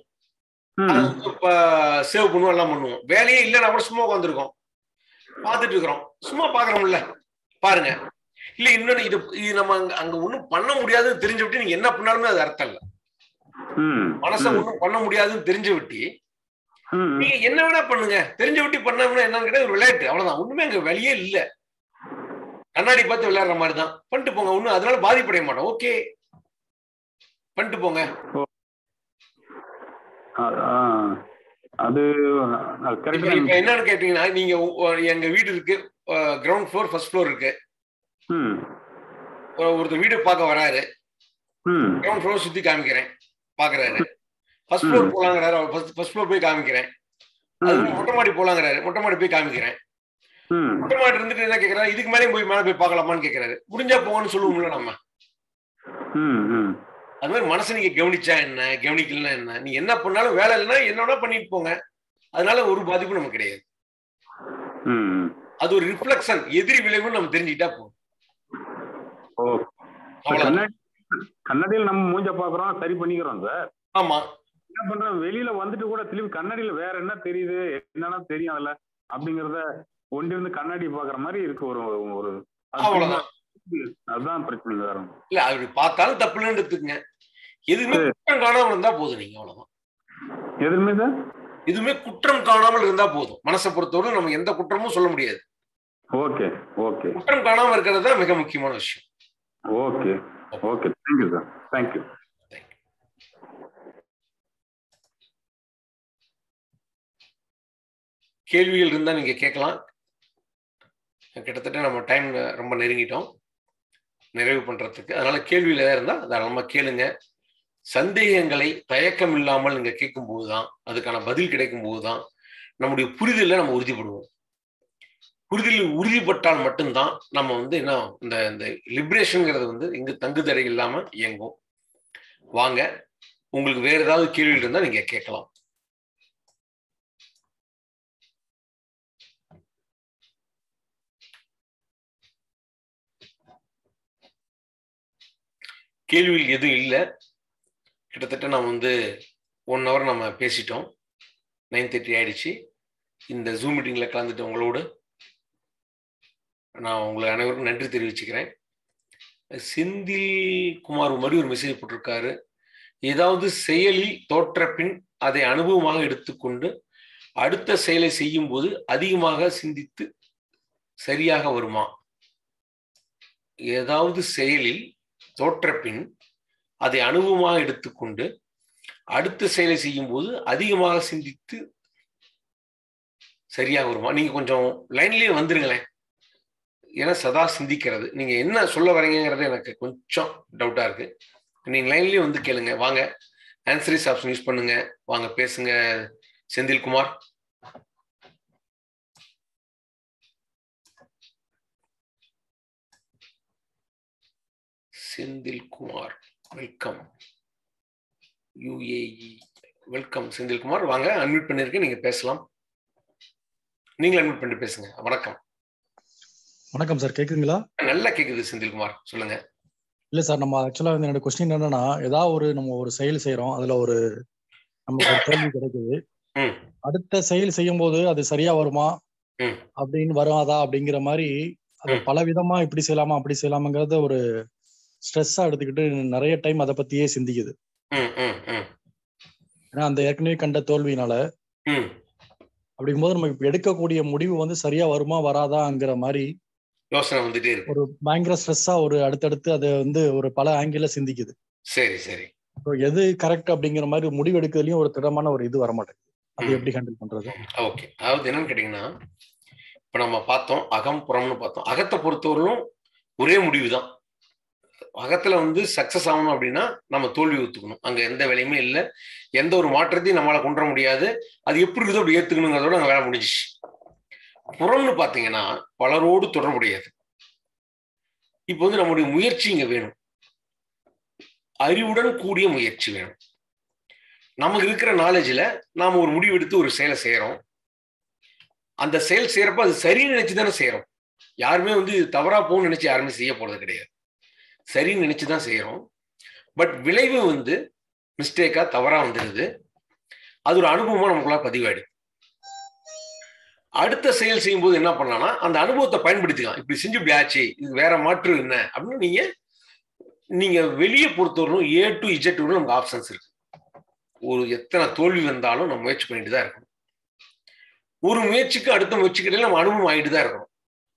சேவ் பண்ணுவோம், எல்லாம் பண்ணுவோம். வேலையே இல்லைன்னா கூட சும்மா உட்காந்துருக்கோம், பார்த்துட்டு இருக்கிறோம். சும்மா பாக்குறோம்ல, பாருங்க. இல்ல இன்னொன்னு, இது நம்ம அங்க ஒண்ணும் பண்ண முடியாதுன்னு தெரிஞ்சு விட்டு நீங்க என்ன பண்ணாலுமே அது அர்த்தம் இல்ல. மனசை ஒண்ணும் பண்ண முடியாதுன்னு தெரிஞ்சு விட்டு நீங்க என்ன வேணா பண்ணுங்க, தெரிஞ்ச விட்டு பண்ணாங்கன்னா என்னன்னு கேட்டா ஒரு விளையாட்டு, அவ்வளவுதான். ஒண்ணுமே அங்க வழியே இல்ல. கண்ணாடி பார்த்து விளையாடுற மாதிரி தான். பண்ணிட்டு போங்க, ஒண்ணும் அதனால பாதிப்படைய மாட்டோம். ஓகே, பண்ணிட்டு போங்க. அது என்னன்னு கேட்டீங்கன்னா, நீங்க எங்க வீடு இருக்கு, கிரவுண்ட் ஃப்ளோர், ஃபர்ஸ்ட் ஃப்ளோர் இருக்கு. ஒருத்தர் வீடு பார்க்க வராரு, கிரவுண்ட் ஃப்ளோர் சுத்தி காமிக்கிறேன், பாக்குறாரு. ஃபர்ஸ்ட் ஃப்ளோர் போலாங்கிறாரு, ஃபர்ஸ்ட் ஃப்ளோர் போய் காமிக்கிறேன். அது மொட்டை மாடி போலாங்கிறாரு, மொட்டை மாடி போய் காமிக்கிறேன். மொட்டை மாடி இருந்துட்டு என்ன கேட்கறாரு, இதுக்கு மேலே மேல போய் பார்க்கலாமான்னு கேட்கறாரு. முடிஞ்சா போங்கன்னு சொல்லுவோம்ல நம்ம. அது மாதிரி மனசு நீங்க கவனிச்சா என்ன, கவனிக்கலன்னா என்ன, நீ என்ன பண்ணாலும் வேலை இல்லைன்னா என்னன்னா பண்ணிட்டு போங்க, அதனால ஒரு பாதிப்பு நமக்கு கிடையாது. அது ஒரு ரிஃப்ளெக்ஷன், எதிரி விளைவுன்னு நம்ம தெரிஞ்சுக்கிட்டா போதும். கண்ணாடியில் நம்ம மூஞ்ச பாக்குறோம், சரி பண்ணிக்கிறோம் சார். ஆமா, என்ன பண்றோம், வெளியில வந்துட்டு கூட திரும்பி கண்ணாடியில வேற என்ன தெரியுது, என்னன்னா தெரியும் அதுல அப்படிங்கறத ஒன்றிருந்து கண்ணாடி பாக்குற மாதிரி இருக்கு. ஒரு அவ்வளவுதான். அதுதான் பிரச்சனை. வேற இல்ல, அப்படி பார்த்தாலும் தப்புன்னு எடுத்துக்கங்க. எதுவுமே குற்றம் காணாமல் இருந்தா போதும், நீங்க அவ்வளவுதான். எதுவுமே சார், எதுவுமே குற்றம் காணாமல் இருந்தா போதும். மனசை பொறுத்தவரை நம்ம எந்த குற்றமும் சொல்ல முடியாது. ஓகே ஓகே, குற்றம் காணாம இருக்கிறது தான் மிக முக்கியமான விஷயம். Okay okay, thank you sir, thank you. கேள்விகள் இருந்தா நீங்க கேட்கலாம். கிட்டத்தட்ட நம்ம டைம் ரொம்ப நெருங்கிட்டோம் நிறைவு பண்றதுக்கு. அதனால கேள்வியில இருந்தா தாராளமா கேளுங்க. சந்தேகங்களை தயக்கம் இல்லாமல் நீங்க கேட்கும் போதுதான், அதுக்கான பதில் கிடைக்கும் போதுதான் நம்முடைய புரிதல நம்ம உறுதிப்படுவோம். புரிதலில் உறுதிப்பட்டால் மட்டும்தான் நம்ம வந்து என்ன இந்த லிபரேஷன்ங்கிறது வந்து இங்கு தங்குதடை இல்லாம இயங்கும். வாங்க, உங்களுக்கு வேற ஏதாவது கேள்வி இருந்தா நீங்க கேட்கலாம். கேள்வியில் எதுவும் இல்லை. கிட்டத்தட்ட நம்ம வந்து 1 hour நம்ம பேசிட்டோம். 9:30 ஆயிடுச்சு. இந்த ஜூம் மீட்டிங்ல கலந்துட்டு உங்களோடு நான் உங்களை அனைவருக்கும் நன்றி தெரிவிச்சுக்கிறேன். செந்தில் குமார் மறுபடியும் ஒரு மெசேஜ் போட்டிருக்காரு. ஏதாவது செயலில் தோற்ற பின் அதை அனுபவமாக எடுத்துக்கொண்டு அடுத்த செயலை செய்யும் போது அதிகமாக சிந்தித்து சரியாக வருமா? ஏதாவது செயலில் தோற்ற பின் அதை அனுபவமாக எடுத்துக்கொண்டு அடுத்த செயலை செய்யும் போது அதிகமாக சிந்தித்து சரியாக வருமா? நீங்க கொஞ்சம் லைன்லயே வந்துருங்களேன். ஏன்னா சதா சிந்திக்கிறது, நீங்க என்ன சொல்ல வரீங்கிறது எனக்கு கொஞ்சம் டவுட்டா இருக்கு. நீங்க லைன்லயே வந்து கேளுங்க. வாங்க, ஆன்சரிஸ் ஆப்ஷன் யூஸ் பண்ணுங்க. வாங்க பேசுங்க. Senthilkumar. Senthilkumar welcome. UAE welcome Senthilkumar. வாங்க, அன்மியூட் பண்ணிருக்கேன், நீங்க பேசலாம். நீங்களும் அன்மியூட் பண்ணி பேசுங்க. வணக்கம். வணக்கம் சார், கேக்குதுங்களா? நல்லா கேக்குது செந்தில்குமார், சொல்லுங்க. இல்ல சார், நம்ம ஆக்சுவலா வந்து என்னோட கொஸ்டின் என்னன்னா, ஏதாவது நம்ம ஒரு செயல் செய்யறோம், அதுல நமக்கு ஒரு தோல்வி கிடைக்குது. அடுத்த செயல் செய்யும் போது அது சரியா வருமா அப்படின்னு வராதா அப்படிங்கிற மாதிரி அது பல விதமா இப்படி செய்யலாமா அப்படி செய்யலாமாங்கிறத ஒரு ஸ்ட்ரெஸ்ஸா எடுத்துக்கிட்டு நிறைய டைம் அதை பத்தியே சிந்திக்குது. ஏன்னா அந்த ஏற்கனவே கண்ட தோல்வினால அப்படிங்கும்போது நம்ம இப்ப எடுக்கக்கூடிய முடிவு வந்து சரியா வருமா வராதாங்கிற மாதிரி யோசனை வந்துட்டே இருக்கு. ஒரு பயங்கர ஸ்ட்ரெஸ்ஸா அடுத்தடுத்து அதை வந்து ஒரு பல ஆங்கிள் சிந்திக்குது. சரி சரி. எது கரெக்ட் அப்படிங்கிற மாதிரி முடிவு எடுக்கிறதுலயும் ஒரு திடமான ஒரு இது வரமாட்டேங்குது. அது எப்படி ஹேண்டில் பண்றது? ஓகே, அதாவது என்னன்னு கேட்டீங்கன்னா, இப்ப நம்ம பார்த்தோம் அகம் புறம்னு பார்த்தோம். அகத்தை பொறுத்தவரையிலும் ஒரே முடிவு தான். அகத்துல வந்து சக்சஸ் ஆகணும் அப்படின்னா நம்ம தோல்வி ஒத்துக்கணும். அங்க எந்த வேலையுமே இல்லை, எந்த ஒரு மாற்றத்தையும் நம்மளால கொண்டு வர முடியாது. அது எப்படி இருக்குதோ அப்படி ஏத்துக்கணுங்கிறதோட அங்க வேலை முடிஞ்சிச்சு. புறம்னு பாத்தீங்கன்னா பலரோடு தொடர்புடையது. இப்போ வந்து நம்முடைய முயற்சி இங்க வேணும், அறிவுடன் கூடிய முயற்சி வேணும். நமக்கு இருக்கிற நாலேஜ்ல நாம ஒரு முடிவு எடுத்து ஒரு செயலை செய்யறோம். அந்த செயல் செய்யறப்ப அது சரின்னு நினைச்சுதானே செய்யறோம். யாருமே வந்து தவறா போகணும்னு நினைச்சு யாருமே செய்ய போறது கிடையாது. சரின்னு நினைச்சுதான் செய்யறோம். பட் விளைவு வந்து மிஸ்டேக்கா தவறா வந்துடுது. அது ஒரு அனுபவமா நமக்குள்ள பதிவாயிடுது. அடுத்த செயல் செய்யும் போது என்ன பண்ணலாம்னா அந்த அனுபவத்தை பயன்படுத்திக்கலாம். இப்படி செஞ்சு இப்படி ஆச்சு, இது வேற மாற்று என்ன அப்படின்னு நீங்க வெளியே பொறுத்தவரைக்கும் A to Z நமக்கு ஆப்ஷன்ஸ் இருக்கு. ஒரு எத்தனை தோல்வி வந்தாலும் நம்ம முயற்சி பண்ணிட்டு தான் இருக்கணும். ஒரு முயற்சிக்கு அடுத்த முயற்சிக்கிட்ட நம்ம அனுபவம் ஆகிட்டு தான் இருக்கணும்.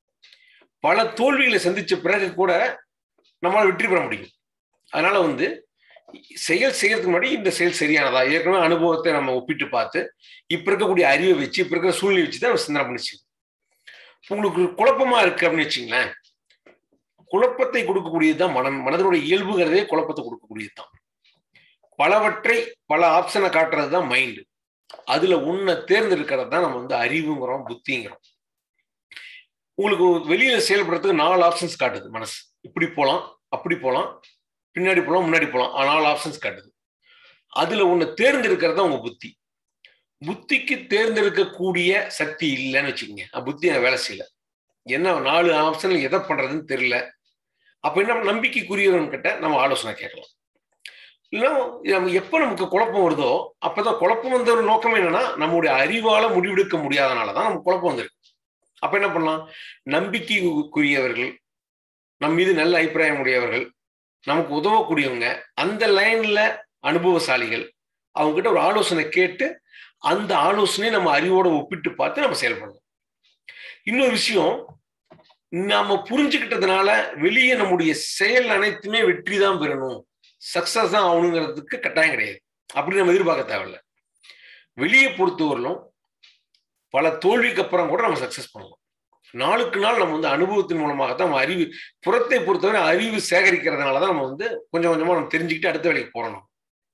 பல தோல்விகளை சந்திச்ச பிறகு கூட நம்மளால வெற்றி பெற முடியும். அதனால வந்து செயல் செய்யறதுக்கு முன்னாடி இந்த செயல் சரியானதா, ஏற்கனவே அனுபவத்தை நம்ம ஒப்பிட்டு பார்த்து இப்ப இருக்கக்கூடிய அறிவை வச்சு இப்ப இருக்கிற சூழ்நிலை வச்சுதான் நம்ம சிந்தனை பண்ணிச்சு. உங்களுக்கு குழப்பமா இருக்கு அப்படின்னு வச்சுங்களேன், குழப்பத்தை கொடுக்கக்கூடியதுதான் மனதனுடைய இயல்புங்கிறதே குழப்பத்தை கொடுக்கக்கூடியதுதான். பலவற்றை பல ஆப்ஷனை காட்டுறது தான் மைண்டு. அதுல உன்னை தேர்ந்தெடுக்கிறது தான் நம்ம வந்து அறிவுங்கிறோம், புத்திங்கிறோம். உங்களுக்கு வெளியில செயல்படுறதுக்கு 4 ஆப்ஷன்ஸ் காட்டுது மனசு. இப்படி போகலாம், அப்படி போகலாம், பின்னாடி போகலாம், முன்னாடி போகலாம். 4 ஆப்ஷன்ஸ் காட்டுது. அதுல உன்னை தேர்ந்தெடுக்கிறது தான் உங்க புத்தி. புத்திக்கு தேர்ந்தெடுக்கக்கூடிய சக்தி இல்லைன்னு வச்சுக்கோங்க, புத்தி வேலை செய்யல. என்ன 4 ஆப்ஷன்ல எதை பண்றதுன்னு தெரியல. அப்ப என்ன, நம்பிக்கைக்குரியவன் கிட்ட நம்ம ஆலோசனை கேட்கலாம். இல்லைன்னா எப்ப நமக்கு குழப்பம் வருதோ அப்பதான், குழப்பம் வந்த ஒரு நோக்கம் என்னன்னா நம்முடைய அறிவால முடிவெடுக்க முடியாதனாலதான் நமக்கு குழப்பம் வந்திருக்கு. அப்ப என்ன பண்ணலாம், நம்பிக்கைக்குரியவர்கள், நம் மீது நல்ல அபிப்பிராயம் உடையவர்கள், நமக்கு உதவக்கூடியவங்க, அந்த லைன்ல அனுபவசாலிகள், அவங்க கிட்ட ஒரு ஆலோசனை கேட்டு அந்த ஆலோசனையை நம்ம அறிவோட ஒப்பிட்டு பார்த்து நம்ம செயல்படணும். இன்னொரு விஷயம், நாம புரிஞ்சுக்கிட்டதுனால வெளியே நம்முடைய செயல் அனைத்துமே வெற்றி தான் பெறணும், சக்சஸ் தான் ஆகணுங்கிறதுக்கு கட்டாயம் கிடையாது. அப்படி நம்ம எதிர்பார்க்க தேவையில்லை. வெளியே பொறுத்தவரையிலும் பல தோல்விக்கு அப்புறம் கூட நம்ம சக்சஸ் பண்ணலாம். நாளுக்கு நாள் நம்ம வந்து அனுபவத்தின் மூலமாகத்தான் நம்ம அறிவு, புறத்தை பொறுத்தவரை அறிவு சேகரிக்கிறதுனாலதான் நம்ம வந்து கொஞ்சம் கொஞ்சமா நம்ம தெரிஞ்சுக்கிட்டு அடுத்த வேலைக்கு போறோம்.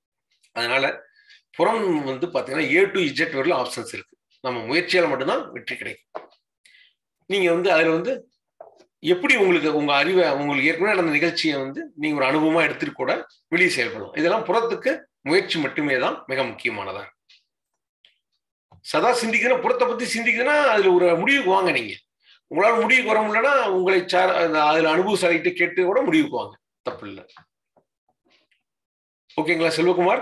அதனால புறம் வந்து பாத்தீங்கன்னா A to Z வரல ஆப்ஷன்ஸ் இருக்கு. நம்ம முயற்சியால மட்டும்தான் வெற்றி கிடைக்கும். நீங்க வந்து அதுல வந்து எப்படி உங்களுக்கு உங்க அறிவை உங்களுக்கு ஏற்கனவே நடந்த நிகழ்ச்சியை வந்து நீங்க ஒரு அனுபவமா எடுத்துட்டு கூட வெளியே செயல்படும். இதெல்லாம் புறத்துக்கு முயற்சி மட்டுமே தான் மிக முக்கியமானதா. சதா சிந்திக்கிற புறத்தை பத்தி சிந்திக்கிறதுன்னா அதுல ஒரு முடிவுக்கு வாங்க. நீங்க உங்களால முடிவுக்கு வர முடியலன்னா உங்களை அதுல அனுபவசாலிகிட்ட கேட்டு கூட முடிவுக்கு வாங்க, தப்பு இல்லை. ஓகேங்களா செல்வகுமார்?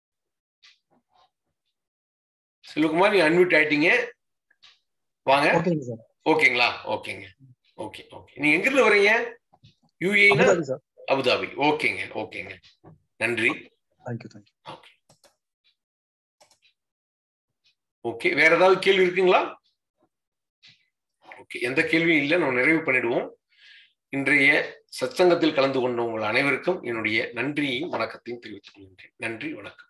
செல்வகுமார் நீங்க அன்மியூட் ஆயிட்டீங்க, வாங்க. ஓகேங்களா? ஓகேங்க. Okay okay. நீங்க எங்க இருந்து வரீங்க? யுஏஇனா? அபுதாபி. ஓகேங்க ஓகேங்க, நன்றி. ஓகே, வேற ஏதாவது கேள்வி இருக்குங்களா? ஓகே, எந்த கேள்வியும் இல்லை, நம்ம நிறைவு பண்ணிடுவோம். இன்றைய சத்சங்கத்தில் கலந்து கொண்ட உங்கள் அனைவருக்கும் என்னுடைய நன்றியையும் வணக்கத்தையும் தெரிவித்துக் கொள்கின்றேன். நன்றி, வணக்கம்.